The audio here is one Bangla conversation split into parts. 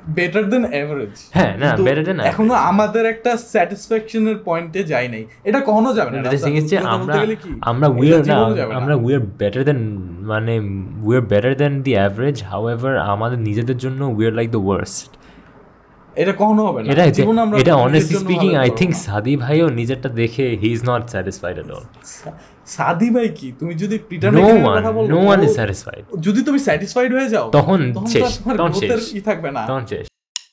বেটার দেন এভারেজ। হ্যাঁ না, বেটার দেন এখনো আমাদের একটা স্যাটিসফ্যাকশনের পয়েন্টে যাই নাই, এটা কখনো যাবে না। আমরা উই আর বেটার দেন, মানে we are better than the average, however আমাদের নিজেদের জন্য we are like the worst. এটা কখনো হবে না। এটা অনেস্টলি স্পিকিং আই থিংক সাদি ভাইও নিজেরটা দেখে he is not satisfied at all. Sadi ভাই কি, তুমি যদি পিটার ম্যাকিনের কথা বলো, নো ওয়ান ইজ স্যাটিসফাইড। যদি তুমি স্যাটিসফাইড হয়ে যাও তখন শেষ, তখন শেষ, কি থাকবে না, তখন শেষ।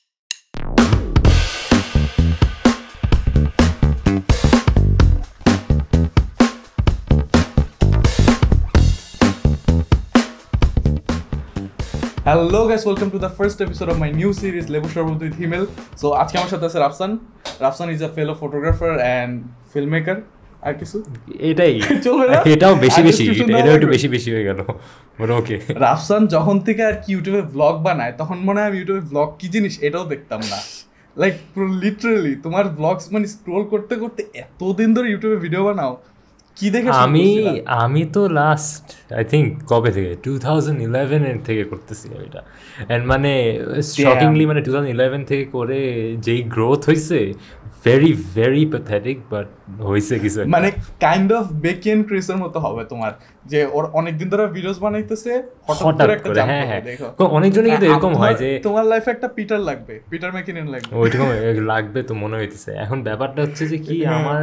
Hello guys, welcome to the first episode of my new series লেবু শরবত উইথ হিমেল। সো আজকে আমার সাথে আছে Rafsan. Rafsan is a fellow photographer and film maker. আর কিছু এটাই চলবে না, এটাও বেশি এটাও একটু বেশি হয়ে গেল। ওকে, রাফসান যখন থেকে আর কি ইউটিউবে ব্লগ বানায়, তখন মনে হয় আমি ইউটিউবে ব্লগ কি জিনিস এটাও দেখতাম না। লাইক লিটারালি তোমার ব্লগস মানে স্ক্রোল করতে করতে এতদিন ধরে ইউটিউবে ভিডিও বানাও, কি দেখে? আমি তো লাস্ট আই থিঙ্ক কবে থেকে 2011 থেকে করতেছি এটা। অ্যান্ড মানে শকিংলি মানে 2011 থেকে করে যেই গ্রোথ হয়েছে, ভেরি ভেরি প্যাথেটিক, বাট হয়েছে কিছু মানে কাইন্ড অফ বেকিয়ান ক্রিসের মতো হবে তোমার, যে ওর অনেকদিন ধরে ভিডিওস বানাইতেছে হঠাৎ করে একটা জাম্প করে। দেখো অনেকজনই কিন্তু এরকম হয় যে তোমার লাইফে একটা পিটার লাগবে, পিটার ম্যাকিনেন লাগবে, ওইরকম লাগবে তো মনে হইতেছে। এখন ব্যাপারটা হচ্ছে যে কি,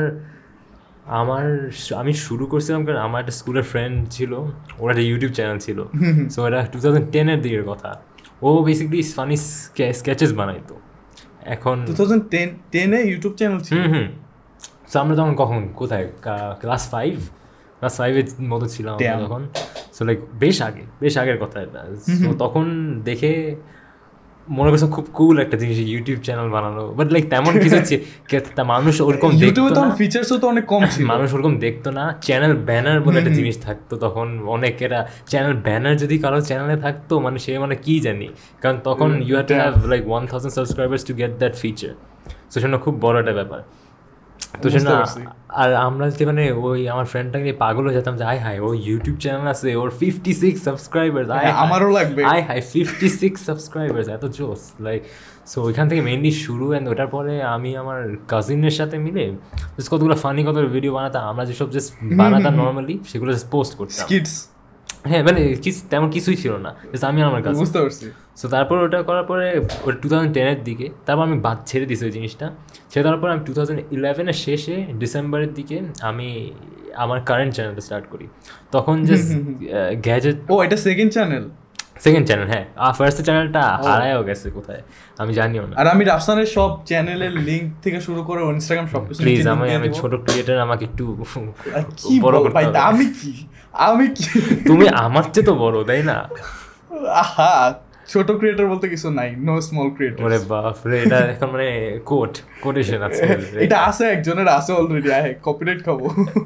আমি শুরু করছিলাম কারণ আমার একটা স্কুলের ফ্রেন্ড ছিল, ওর একটা ইউটিউব চ্যানেল ছিল। সো এটা 2010-এর দিকের কথা। ও বেসিক্যালি ফানি স্কেচেস বানাইতো। এখন 2010-এ ইউটিউব চ্যানেল ছিল। সো আমরা তখন কোথায় ক্লাস 5-এর মতো ছিলাম তখন। সো লাইক বেশ আগের কথা এটা। সো তখন দেখে মনে করছে খুব কুল একটা জিনিস ইউটিউব চ্যানেল বানানো, বাট লাইক তেমন কিছু মানুষ ওরকম দেখতো না, ফিচারসও তো অনেক কম ছিল, মানুষ ওরকম দেখতো না। চ্যানেল ব্যানার বলে একটা জিনিস থাকতো তখন, অনেকেরা চ্যানেল ব্যানার যদি কারো চ্যানেলে থাকতো মানে সে মানে কি জানি, কারণ তখন you have to have like 1000 subscribers to get that feature. তো সেটা খুব বড় একটা ব্যাপার। তো সেটা আর আমরা যে মানে ওই আমার ফ্রেন্ডটাকে নিয়ে পাগল হয়ে যেতাম যে হাই ওর ইউটিউব চ্যানেল আছে, ওর 56 সাবস্ক্রাইবার্স, আমারও লাগবে 56 সাবস্ক্রাইবার্স, এত জোস। লাইক সো ওইখান থেকে মেইনলি শুরু। অ্যান্ড ওটার পরে আমি আমার কাজিনের সাথে মিলে কতগুলো ফানি কত ভিডিও বানাতাম। আমরা যেসব জাস্ট বানাতাম নর্মালি সেগুলো জাস্ট পোস্ট করতাম। হ্যাঁ মানে তেমন কিছুই ছিল না, আমি আমার কাছে বুঝতে পারছি। সো তারপর ওটা করার পরে ওটা 2010-এর দিকে, তারপর আমি ছেড়ে দিয়েছি ওই জিনিসটা। ছেড়ে দেওয়ার পরে আমি 2011-এর শেষে ডিসেম্বরের দিকে আমি আমার কারেন্ট চ্যানেলটা স্টার্ট করি। তখন জাস্ট গ্যাজেট। এটা সেকেন্ড চ্যানেল? হ্যাঁ। আর ফার্স্ট চ্যানেলটা হারায়ও গেছে কোথায় আমি জানিও না। আর আমি রাফসানের সব চ্যানেলের লিংক থেকে শুরু করে ইনস্টাগ্রাম সব কিছু, প্লিজ আমি ছোট ক্রিয়েটর, আমাকে একটু বড় করতে হবে। আমি কি তুমি আমার চেয়ে তো বড়, তাই না? আহা, ছোট ক্রিয়েটর বলতে কিছু নাই, নো স্মল ক্রিয়েটর। ওরে বাপ রে, এটা এখন মানে কোটেশন আছে, এটা আছে একজনের আছে অলরেডি, কপিরাইট খাবো,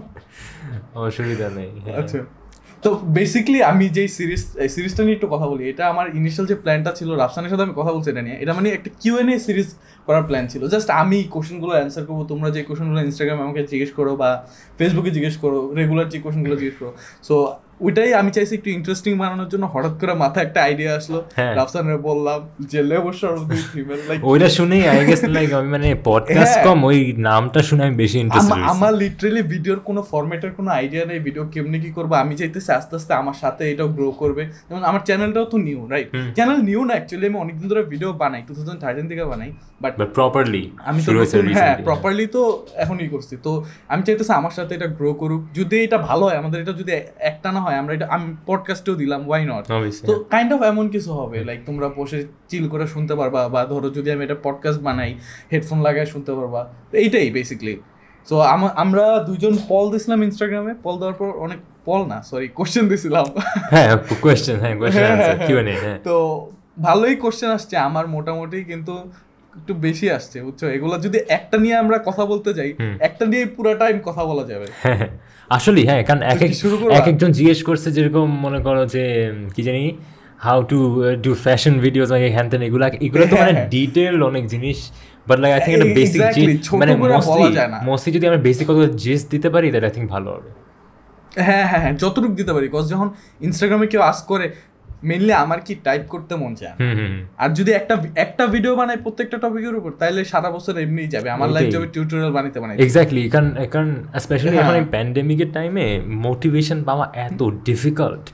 অসুবিধা নেই। আচ্ছা, তো বেসিক্যালি আমি যেই সিরিজটা নিয়ে একটু কথা বলি, এটা আমার ইনিশিয়াল যে প্ল্যানটা ছিল, রাফসানের সাথে আমি কথা বলছি এটা নিয়ে, এটা মানে একটা কিউএনএ সিরিজ করার প্ল্যান ছিল। জাস্ট আমি কোশ্চেনগুলো অ্যান্সার করবো, তোমরা যে কোশ্চেনগুলো ইনস্টাগ্রামে আমাকে জিজ্ঞেস করো বা ফেসবুকে জিজ্ঞেস করো, রেগুলার যে কোশ্চেনগুলো জিজ্ঞেস করো। সো ওইটাই আমি চাইছি একটু ইন্টারেস্টিং বানানোর জন্য। হঠাৎ করে মাথায় একটা আইডিয়া আসলো, রাফসানের বললাম যে লেবু শরবত উইথ হিমেল। লাইক ওইটা শুনেই আই গেস লাইক আমি মানে পডকাস্ট কম, ওই নামটা শুনে আমি বেশি ইন্টারেস্টেড। আমার লিটারালি ভিডিওর কোনো ফরম্যাটের কোনো আইডিয়া নেই, ভিডিও কেমনে কি করবো। আমি চাইতেছি আস্তে আস্তে আমার সাথে এটাও গ্রো করবে। যেমন আমার চ্যানেলটাও তো নিউ, রাইট? চ্যানেল নিউ না অ্যাকচুয়ালি, আমি অনেকদিন ধরে ভিডিও বানাই, 2013 থেকে বানাই, বাট প্রপারলি আমি তো প্রপারলি তো এখনই করছি। তো আমি চাইতেছি আমার সাথে এটা গ্রো করুক। যদি এটা ভালো হয়, আমাদের এটা যদি একটা না হয়, আমরা এটা আমি পডকাস্টেও দিলাম, ওয়াই নট? তো কাইন্ড অফ এমন কিছু হবে, লাইক তোমরা বসে চিল করে শুনতে পারবা, বা ধরো যদি আমি এটা পডকাস্ট বানাই হেডফোন লাগায় শুনতে পারবা। এইটাই বেসিক্যালি। সো আমরা দুইজন পল দিছিলাম ইনস্টাগ্রামে, পল দেওয়ার পর অনেক কোশ্চেন দিছিলাম। তো ভালোই কোশ্চেন আসছে আমার মোটামুটি, কিন্তু একটু বেশি আসছে, বুঝছো? এগুলো যদি একটা নিয়ে আমরা কথা বলতে যাই, একটা নিয়ে পুরো টাইম কথা বলা যাবে আসলে। হ্যাঁ, কারণ এক একজন জিজ্ঞেস করছে, যেরকম মনে করো যে কি জানি how to do fashion videos, হ্যান তেন, এগুলো তো মানে ডিটেইল অনেক জিনিস। বাট লাইক আই থিঙ্ক একটা বেসিক মানে মোস্টলি যদি আমরা বেসিক কথা জিস্ট দিতে পারি, দ্যাট আই থিঙ্ক ভালো হবে। হ্যাঁ, যতটুকু দিতে পারি। বিকজ যখন ইনস্টাগ্রামে কেউ আস্ক করে মেইনলি আমার কি টাইপ করতে মন চায়, আর যদি একটা ভিডিও বানাই প্রত্যেকটা টপিকের উপর, তাহলে সারা বছর এমনিই যাবে, আমার লাইফ যাবে টিউটোরিয়াল বানাইতে বানাইতে। এক্স্যাক্টলি, কারণ স্পেশালি এখন এই প্যান্ডেমিকের টাইমে মোটিভেশন পাওয়া এত ডিফিকাল্ট।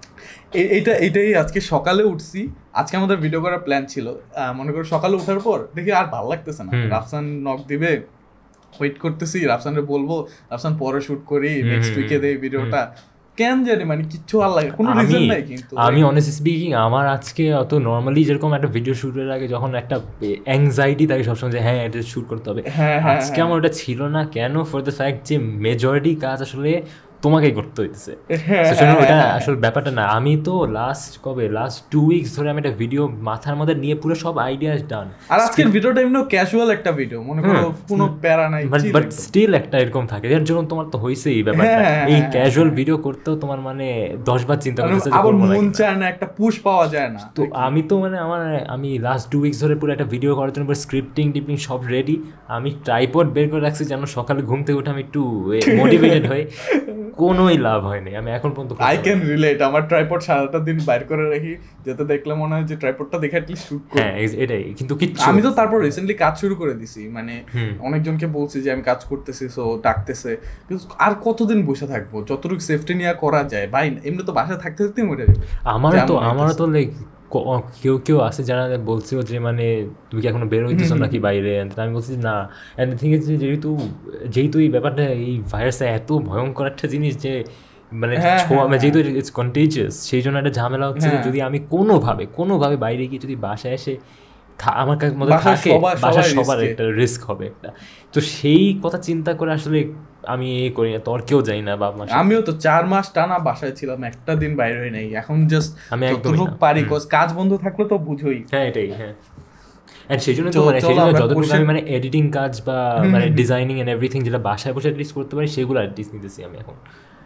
এইটাই আজকে সকালে উঠছি, আজকে আমাদের ভিডিও করার প্ল্যান ছিল, মনে করো সকালে উঠার পর দেখি আর ভালো লাগতেছে না, রাফসান নক দিবে, ওয়েট করতেছি, রাফসানরে বলবো, রাফসান পরে শুট করি, নেক্সট উইকে দেই ভিডিওটা, কেন জানি মানে কিচ্ছু ভালো লাগে, কোনো রিজন নাই। কিন্তু আমি অনেস্টলি স্পিকিং আমার আজকে অত নর্মালি যেরকম একটা ভিডিও শুটের আগে যখন একটা অ্যাংজাইটি থাকে সবসময় যে হ্যাঁ এটা শুট করতে হবে, আজকে আমার ওটা ছিল না। কেন? ফর দ্য ফ্যাক্ট যে মেজরিটি কাজ আসলে তোমাকেই করতে হইতেছে, ওটা আসলে ব্যাপারটা না। আমি তো লাস্ট 2 উইকস ধরে আমি একটা ভিডিও মাথার মধ্যে নিয়ে পুরো সব আইডিয়াস ডান, আর আজকের ভিডিওটা এমনি ক্যাজুয়াল একটা ভিডিও, মনে করো কোনো প্যারা নাই, বাট স্টিল একটা এরকম থাকে এর জন্য তোমার তো হইছেই এই ব্যাপারটা। এই ক্যাজুয়াল ভিডিও করতেও তোমার মানে 10 বার চিন্তা করতেছে, আবার মন চায় না, একটা পুশ পাওয়া যায় না। তো আমি তো মানে আমি লাস্ট 2 উইকস ধরে পুরো একটা ভিডিও করার জন্য স্ক্রিপ্টিং টিপিং সব রেডি, আমি ট্রাইপড বের করে রাখছি যেন সকালে ঘুম থেকে উঠে আমি একটু মোটিভেটেড হই, কোনোই লাভ হয়নি। আমি এখন পর্যন্ত আই ক্যান রিলেট, আমার ট্রাইপড সারাটা দিন বাইর করে রাখি, যাতে দেখলে মনে হয় যে ট্রাইপডটা দেখে অ্যাটলিস্ট শুট করি। হ্যাঁ এটাই, কিন্তু কিচ্ছু। আমি তো তারপর রিসেন্টলি কাজ শুরু করে দিছি, মানে অনেকজনকে বলছি যে আমি কাজ করতেছি, সো ডাকতেছে, কিন্তু আর কতদিন বসে থাকবো, যতটুকু সেফটি নিয়ে করা যায় ভাই, এমনি তো বাসায় থাকতে থাকতেই মরে যাবে। আমারও তো লাইক কেউ আছে যারা বলছে যে মানে তুমি কি এখনো বের হইতেছো নাকি বাইরে, আমি বলছি না। অ্যান্ড থিং ইজ যেহেতু এই ব্যাপারটা, এই ভাইরাসটা এত ভয়ঙ্কর একটা জিনিস যে মানে যেহেতু ইটস কন্টেজিয়াস, সেই জন্য একটা ঝামেলা হচ্ছে যে যদি আমি কোনোভাবে বাইরে গিয়ে যদি বাসায় এসে আমার মধ্যে থাকে, বাসার সবার একটা রিস্ক হবে একটা। তো সেই কথা চিন্তা করে আসলে আমি করি না, তোর কেউ যাই না বাবা। আমিও তো 4 মাস টানা বাসায় ছিলাম, একটা দিন বাইরে হই নাই। এখন জাস্ট আমি একদম পারি, কাজ বন্ধ থাকলে তো বুঝোই। হ্যাঁ এটাই, হ্যাঁ। এন্ড সেই জন্য তো মানে যতটুকু আমি মানে এডিটিং কাজ বা মানে ডিজাইনিং এন্ড এভরিথিং যেটা বাসায় বসে অ্যাটলিস্ট করতে পারি, সেগুলো অ্যাটলিস্ট নিতেছি আমি এখন।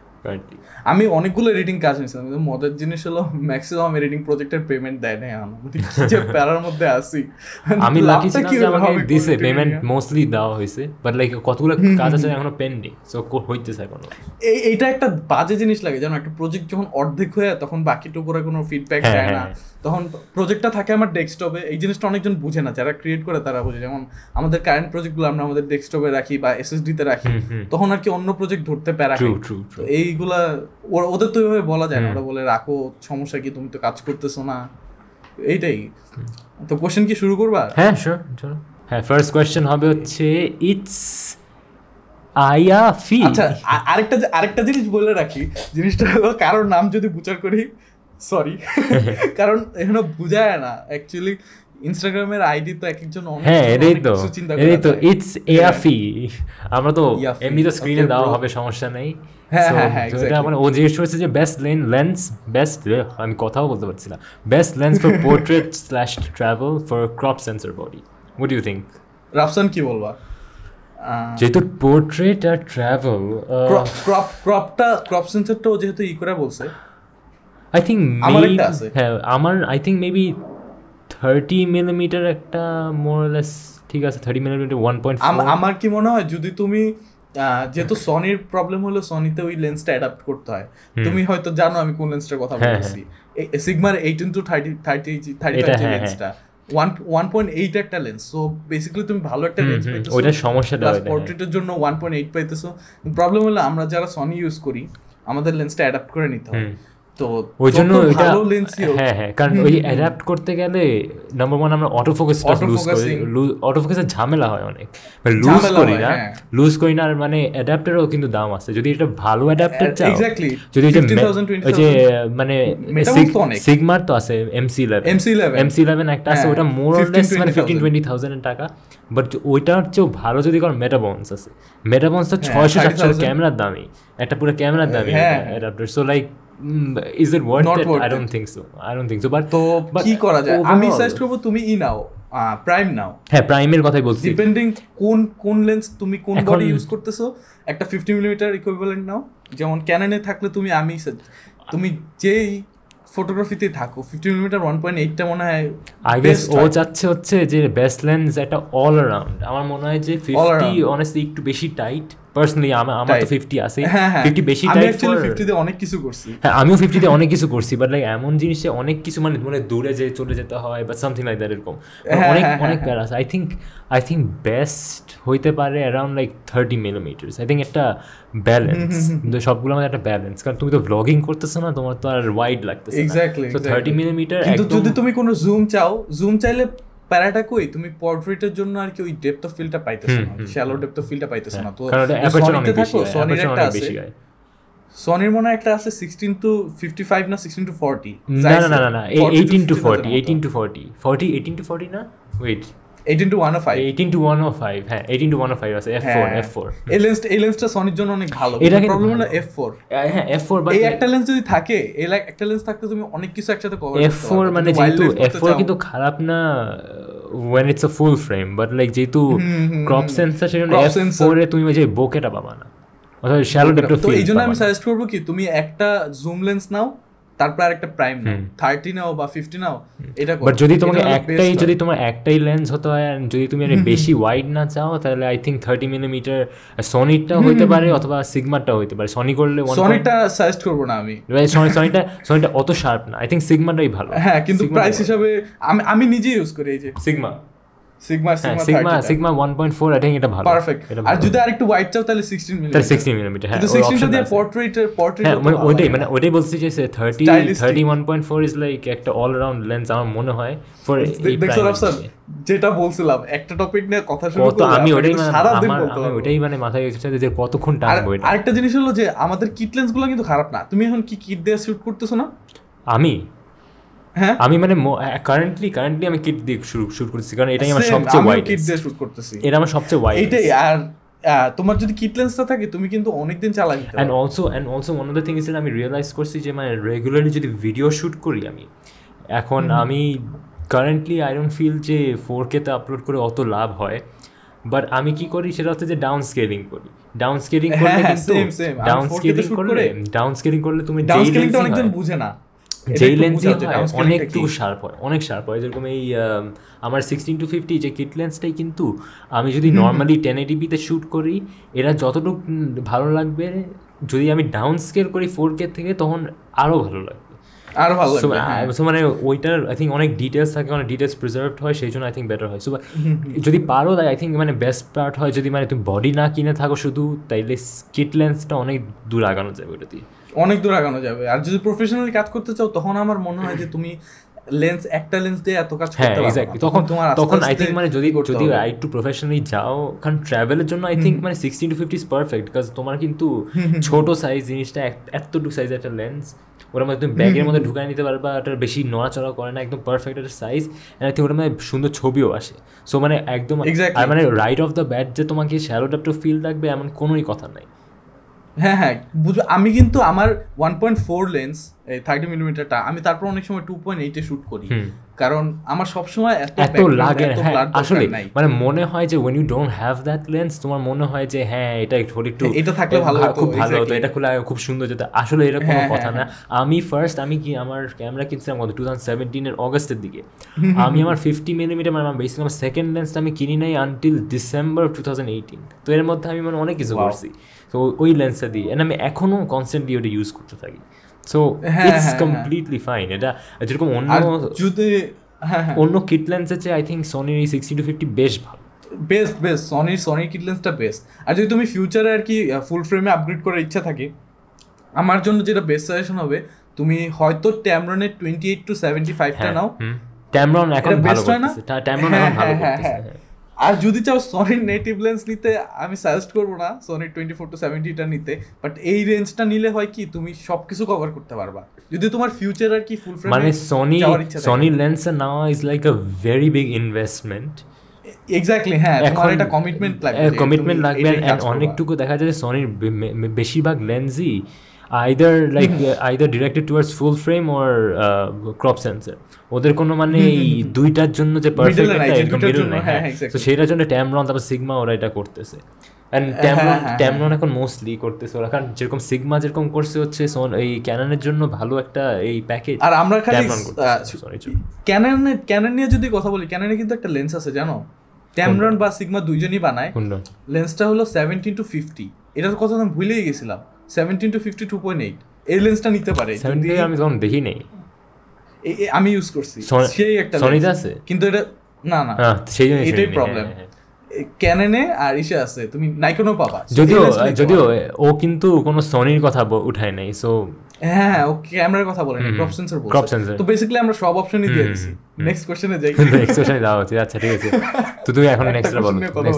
আমি অনেকগুলো এডিটিং কাজ নিয়েছিলাম, কিন্তু মজার জিনিস হলো ম্যাক্সিমাম এডিটিং প্রজেক্টের পেমেন্ট দেয় না, যে প্যারার মধ্যে আসি। আমি লাকি ছিলাম যে আমাকে দিছে পেমেন্ট, মোস্টলি দেওয়া হয়েছে, বাট লাইক কতগুলো কাজ আছে এখনো পেন্ডিং, সো হইতেছে এখনো। এইটা একটা বাজে জিনিস লাগে, যেন একটা প্রজেক্ট যখন অর্ধেক হয়ে তখন বাকিটুকু করে কোনো ফিডব্যাক দেয় না, তখন প্রজেক্টটা থাকে আমার ডেস্কটপে। এই জিনিসটা অনেকজন বুঝে না, যারা ক্রিয়েট করে তারা বুঝে। যেমন আমাদের কারেন্ট প্রজেক্টগুলো আমরা আমাদের ডেস্কটপে রাখি বা এসএসডিতে রাখি, তখন আর কি অন্য প্রজেক্ট ধরতে প্যারা। এইগুলা ওদের তো এভাবে বলা যায় না, ওরা বলে রাখো, সমস্যা কি, তুমি তো কাজ করতেছো না। এইটাই তো। কোশ্চেন কি শুরু করবা? হ্যাঁ শিওর, চলো। হ্যাঁ, ফার্স্ট কোশ্চেন হবে হচ্ছে ইটস আয়াফি। আচ্ছা, আরেকটা জিনিস বলে রাখি, জিনিসটা হলো কারোর নাম যদি বুচার করি সরি, কারণ এখানে বুঝায় না অ্যাকচুয়ালি। ইনস্টাগ্রামের আইডি তো একজন অনেক, হ্যাঁ এটাই তো ইটস আয়াফি। আমরা তো এমনি তো স্ক্রিনে দেওয়া হবে, সমস্যা নেই। ও জিজ্ঞেস করেছে যে আমি কথাও বলতে পারছি না, best lens for portrait / travel for crop sensor body. What do you think? Rafsan কি বলবা? যেহেতু পোর্ট্রেট আর ট্রাভেল, ক্রপ সেন্সরটাও যেহেতু ই করে বলছে, I think I think maybe 30 millimeter একটা মোর লেস, ঠিক আছে 30 মিলিমিটার 1.4। আমার কি মনে হয়, যদি তুমি যেহেতু সনির প্রবলেম হলো, সনিতে ওই লেন্সটা অ্যাডাপ্ট করতে হয়। তুমি হয়তো জানো আমি কোন লেন্সটার কথা বলছি, সিগমার 18-30 লেন্সটা 1.8 একটা লেন্স। সো বেসিক্যালি তুমি ভালো একটা লেন্স পাইতেছো, ওইটা সমস্যাটা হয় পোর্ট্রেটের জন্য 1.8 পাইতেছো। প্রবলেম হলো আমরা যারা সনি ইউজ করি, আমাদের লেন্সটা অ্যাডাপ্ট করে নিতে হয়। তো ওই জন্য কারণ ওই অ্যাডাপ্ট করতে গেলে নাম্বার 1 আমরা অটোফোকাসটা অটোফোকাসের ঝামেলা হয় অনেক, লুজ করি না। আর মানে অ্যাডাপ্টারও কিন্তু দাম আছে, যদি এটা ভালো অ্যাডাপ্টার চাও, যদি ওই যে মানে সিগমার তো আছে MC11 একটা আছে, ওটা মোর অর লেস মানে 15-20,000 টাকা। বাট ওইটার চেয়েও ভালো যদি কারণ মেটাবন্স আছে, মেটাবন্স তো 600-700 ক্যামেরার দামি, একটা পুরো ক্যামেরার দামি adapter. So like is it worth it? I don't think so but তো কি করা যায়? আমি সাজেস্ট করব তুমি নাও, প্রাইম নাও। হ্যাঁ, প্রাইমের কথাই বলছি। ডিপেন্ডিং কোন লেন্স তুমি কোন বডি ইউজ করতেছো, একটা 50 মিলিমিটার ইকুইভ্যালেন্ট নাও। যেমন ক্যাননে থাকলে তুমি যেই ফটোগ্রাফিতে থাকো 50 মিলিমিটার 1.8টা মনে হয় আই গেস ও যাচ্ছে হচ্ছে যে বেস্ট লেন্স একটা অল অ্যারাউন্ড। আমার মনে হয় যে 50 অনেস্টলি একটু বেশি টাইট, পার্সোনালি আমার তো 50 আছে, 50 বেশি আমি অ্যাকচুয়ালি 50 তে অনেক কিছু করছি। হ্যাঁ আমিও 50 তে অনেক কিছু করছি, বাট লাইক এমন জিনিসে অনেক কিছু মানে দূরে যে চলে যেতে হয় বা সামথিং লাইক দ্যাট, এরকম অনেক প্যারা আছে। আই থিঙ্ক বেস্ট হইতে পারে around like 30 millimeters. I think একটা ব্যালেন্স, কিন্তু সবগুলো আমাদের একটা ব্যালেন্স, কারণ তুমি তো ব্লগিং করতেছো না, তোমার তো আর ওয়াইড লাগতেছে। এক্স্যাক্টলি, তো 30 মিলিমিটার। কিন্তু যদি তুমি কোনো জুম চাইলে প্যারাটা কই, তুমি পোর্ট্রেটের জন্য আর কি ওই ডেপথ অফ ফিল্ডটা পাইতেছো না, শ্যালো ডেপথ অফ ফিল্ডটা পাইতেছো না। তো সনিতে থাকো, সনির একটা আছে, সনির মনে একটা আছে 16:55 না 16:40, না 18:40 না, ওয়েট 18:105, 18:105, হ্যাঁ 18:105 আছে। f4 এই লেন্সটা সনির জন্য অনেক ভালো। প্রবলেম হলো f4, হ্যাঁ f4, বাট এই একটা লেন্স যদি থাকে, একটা লেন্স থাকতে তুমি অনেক কিছু একসাথে কভার করতে পারবে। f4 মানে যেহেতু f4 কিন্তু খারাপ না when it's a full frame, but like যেহেতু ক্রপ সেন্সর, সেজন্য f4 এ তুমি যে বোকেটা পাবা না, অথবা শ্যালো ডেপথ অফ ফিল্ড। তো এইজন্য আমি সাজেস্ট করব কি তুমি একটা জুম লেন্স নাও, তারপর আরেকটা প্রাইম নাও, 30 নাও বা 50 নাও, এটা করো। বাট যদি তোমার একটাই লেন্স হতে হয়, আর যদি তুমি বেশি ওয়াইড না চাও, তাহলে আই থিঙ্ক 30 মিলিমিটার সনিটা হইতে পারে, অথবা সিগমাটা হইতে পারে। সনি করলে সনিটা সাজেস্ট করব না আমি, সনিটা অত শার্প না। আই থিঙ্ক সিগমাটাই ভালো। হ্যাঁ, কিন্তু প্রাইস হিসাবে আমি নিজে ইউজ করি এই যে সিগমা 1.4, আই থিঙ্ক এটা ভালো, পারফেক্ট। আর যদি আরেকটু ওয়াইড চাও তাহলে 16 মিলিমিটার, হ্যাঁ, কিন্তু 16 দিয়ে পোর্ট্রেট মানে ওইটাই বলছি যে 31.4 ইজ লাইক একটা অল রাউন্ড লেন্স আমার মনে হয় ফর এই প্রাইস। যেটা বলছিলাম, একটা টপিক নিয়ে কথা শুরু করতে আমি ওইটাই মানে মাথায় এসেছে যে কতক্ষণ টানবো এটা। আরেকটা জিনিস হলো যে আমাদের কিট লেন্সগুলো কিন্তু খারাপ না। তুমি এখন কি কিট দিয়ে শুট করতেছো না? আমি মানে কারেন্টলি আমি কিট দিয়ে শুট করতেছি, কারণ এটাই আমার সবচেয়ে ওয়াইড কিট দিয়ে শুট করতেছি, এটা আমার সবচেয়ে ওয়াইড এটাই। আর তোমার যদি কিট লেন্সটা থাকে, তুমি কিন্তু অনেকদিন চালাই দিতে পারো। And also one of the thing is আমি রিয়েলাইজ করছি যে মানে রেগুলারলি যদি ভিডিও শুট করি এখন আমি কারেন্টলি আই ডোন্ট ফিল যে 4K তে আপলোড করে অত লাভ হয়। বাট আমি কি করি সেটা হচ্ছে যে ডাউন স্কেলিং করলে কিন্তু ডাউন স্কেলিং করলে তুমি অনেকজন বুঝে না, যেই লেন্সই অনেকটুকু অনেক শার্প হয়। যেরকম এই আমার 16-50 যে কিট লেন্সটাই, কিন্তু আমি যদি নর্মালি 1080p তে শ্যুট করি, এরা যতটুকু ভালো লাগবে, যদি আমি ডাউন স্কেল করি 4K থেকে, তখন আরও ভালো লাগবে। মানে ওইটার আই থিঙ্ক অনেক ডিটেলস থাকে, অনেক ডিটেলস প্রিজার্ভড হয়, সেই জন্য আই থিঙ্ক বেটার হয়। সো যদি পারো, আই থিঙ্ক মানে বেস্ট পার্ট হয় যদি মানে তুমি বডি না কিনে থাকো শুধু, তাইলে কিট লেন্সটা অনেক দূর আগানো যাবে, ওটা দিয়ে অনেক দূর আগানো যাবে। আর যদি প্রফেশনালি কাজ করতে চাও, তখন আমার মনে হয় যে তুমি একটা লেন্স দিয়ে এত কাজ করতে পারবে। এক্স্যাক্টলি, তখন আই থিঙ্ক মানে যদি একটু প্রফেশনালি যাও, কারণ ট্রাভেলের জন্য আই থিঙ্ক মানে 16-50 ইজ পারফেক্ট, বিকজ তোমার কিন্তু ছোট সাইজ জিনিসটা, এতটুকু সাইজ একটা লেন্স, ওটার মধ্যে তুমি ব্যাগের মধ্যে ঢুকাই নিতে পারবা, ওটার বেশি নড়াচড়া করে না, একদম পারফেক্ট একটা সাইজ। আই থিঙ্ক ওটার মধ্যে সুন্দর ছবিও আসে। সো মানে একদম, আর মানে রাইট অফ দ্য ব্যাট যে তোমাকে শ্যালো ডেপথ অফ ফিল্ড লাগবে এমন কোনোই কথা নাই। হ্যাঁ বুঝবো। আমি কিন্তু আমার 1.4 লেন্স 30 মিলিমিটারটা আমি তারপর অনেক সময় 2.8 এ শুট করি, কারণ আমার সবসময় এত লাগে। আসলে মানে মনে হয় যে when you don't have that lens, তোমার মনে হয় যে হ্যাঁ এটা এটা থাকলে ভালো হতো, খুব ভালো হতো, এটা খুব সুন্দর যেত। আসলে এটা কোনো কথা না। আমি আমার ক্যামেরা কিনছিলাম 2017 এর অগস্টের দিকে। আমি আমার 50 মিলিমিটার মানে বেসিক্যালি আমার সেকেন্ড লেন্সটা আমি কিনি নাই আনটিল ডিসেম্বর 2018। তো এর মধ্যে আমি মানে অনেক কিছু করছি। তো ওই লেন্সটা দিয়ে আমি এখনো কনস্ট্যান্টলি ওটা ইউজ করতে থাকি। So it's completely fine. এটা যেরকম অন্য কিট লেন্সের চেয়ে আই থিঙ্ক সনির এই 60-50 বেশ ভালো, বেস্ট সনির কিট লেন্সটা বেস্ট। আর যদি তুমি ফিউচারে আর কি ফুল ফ্রেমে আপগ্রেড করার ইচ্ছা থাকে, আমার জন্য যেটা বেস্ট সাজেশন হবে, তুমি হয়তো ট্যামরনের 28-75টা নাও। ট্যামরন এখন ভালো করতেছে, ট্যামরন এখন ভালো করতেছে। আর যদি চাও সনির নেটিভ লেন্স নিতে, আমি সাজেস্ট করবো না সনির 24-70টা নিতে, বাট এই রেঞ্জটা নিলে হয় কি তুমি সবকিছু কভার করতে পারবা। যদি তোমার ফিউচার আর কি ফুল ফ্রেম মানে Sony lens now is like a very big investment. Exactly, হ্যাঁ, তোমার এটা কমিটমেন্ট লাগবে। এন্ড অনেকটুকু দেখা যায় যে সনির বেশিরভাগ লেন্সই either directed towards full frame or crop sensor, ওদের কোনো মানে এই দুইটার জন্য যে পারফেক্ট একটা একদম মিডল নাই। হ্যাঁ, তো সেটার জন্য ট্যামরন তারপর সিগমা ওরা এটা করতেছে। এন্ড ট্যামরন এখন মোস্টলি করতেছে ওরা, কারণ যেরকম সিগমা যেরকম করছে হচ্ছে এই ক্যাননের জন্য ভালো একটা এই প্যাকেজ। আর আমরা খালি ক্যানন নিয়ে যদি কথা বলি, ক্যাননে কিন্তু একটা লেন্স আছে জানো, ট্যামরন বা সিগমা দুইজনই বানায়। লেন্সটা হলো 17-50, এটার কথা আমি ভুলেই গেছিলাম 17-52.8 এই লেন্সটা নিতে পারে। আমি তখন দেখি নাই, আমি ইউজ করছি সেই একটা সনিতে আছে, কিন্তু এটা না সেই জন্য এটাই প্রবলেম। ক্যাননে আর ইসে আছে, তুমি নাইকনও পাবা, যদিও ও কিন্তু কোনো সনির কথা উঠায় নাই। সো হ্যাঁ, ও ক্যামেরার কথা বলে না, ক্রপ সেন্সর বলছে। তো বেসিক্যালি আমরা সব অপশনই দিয়ে দিছি। নেক্সট কোশ্চেনে যাই। নেক্সট কোশ্চেনে যাও। আচ্ছা ঠিক আছে, তো তুমি এখন নেক্সটটা বলো।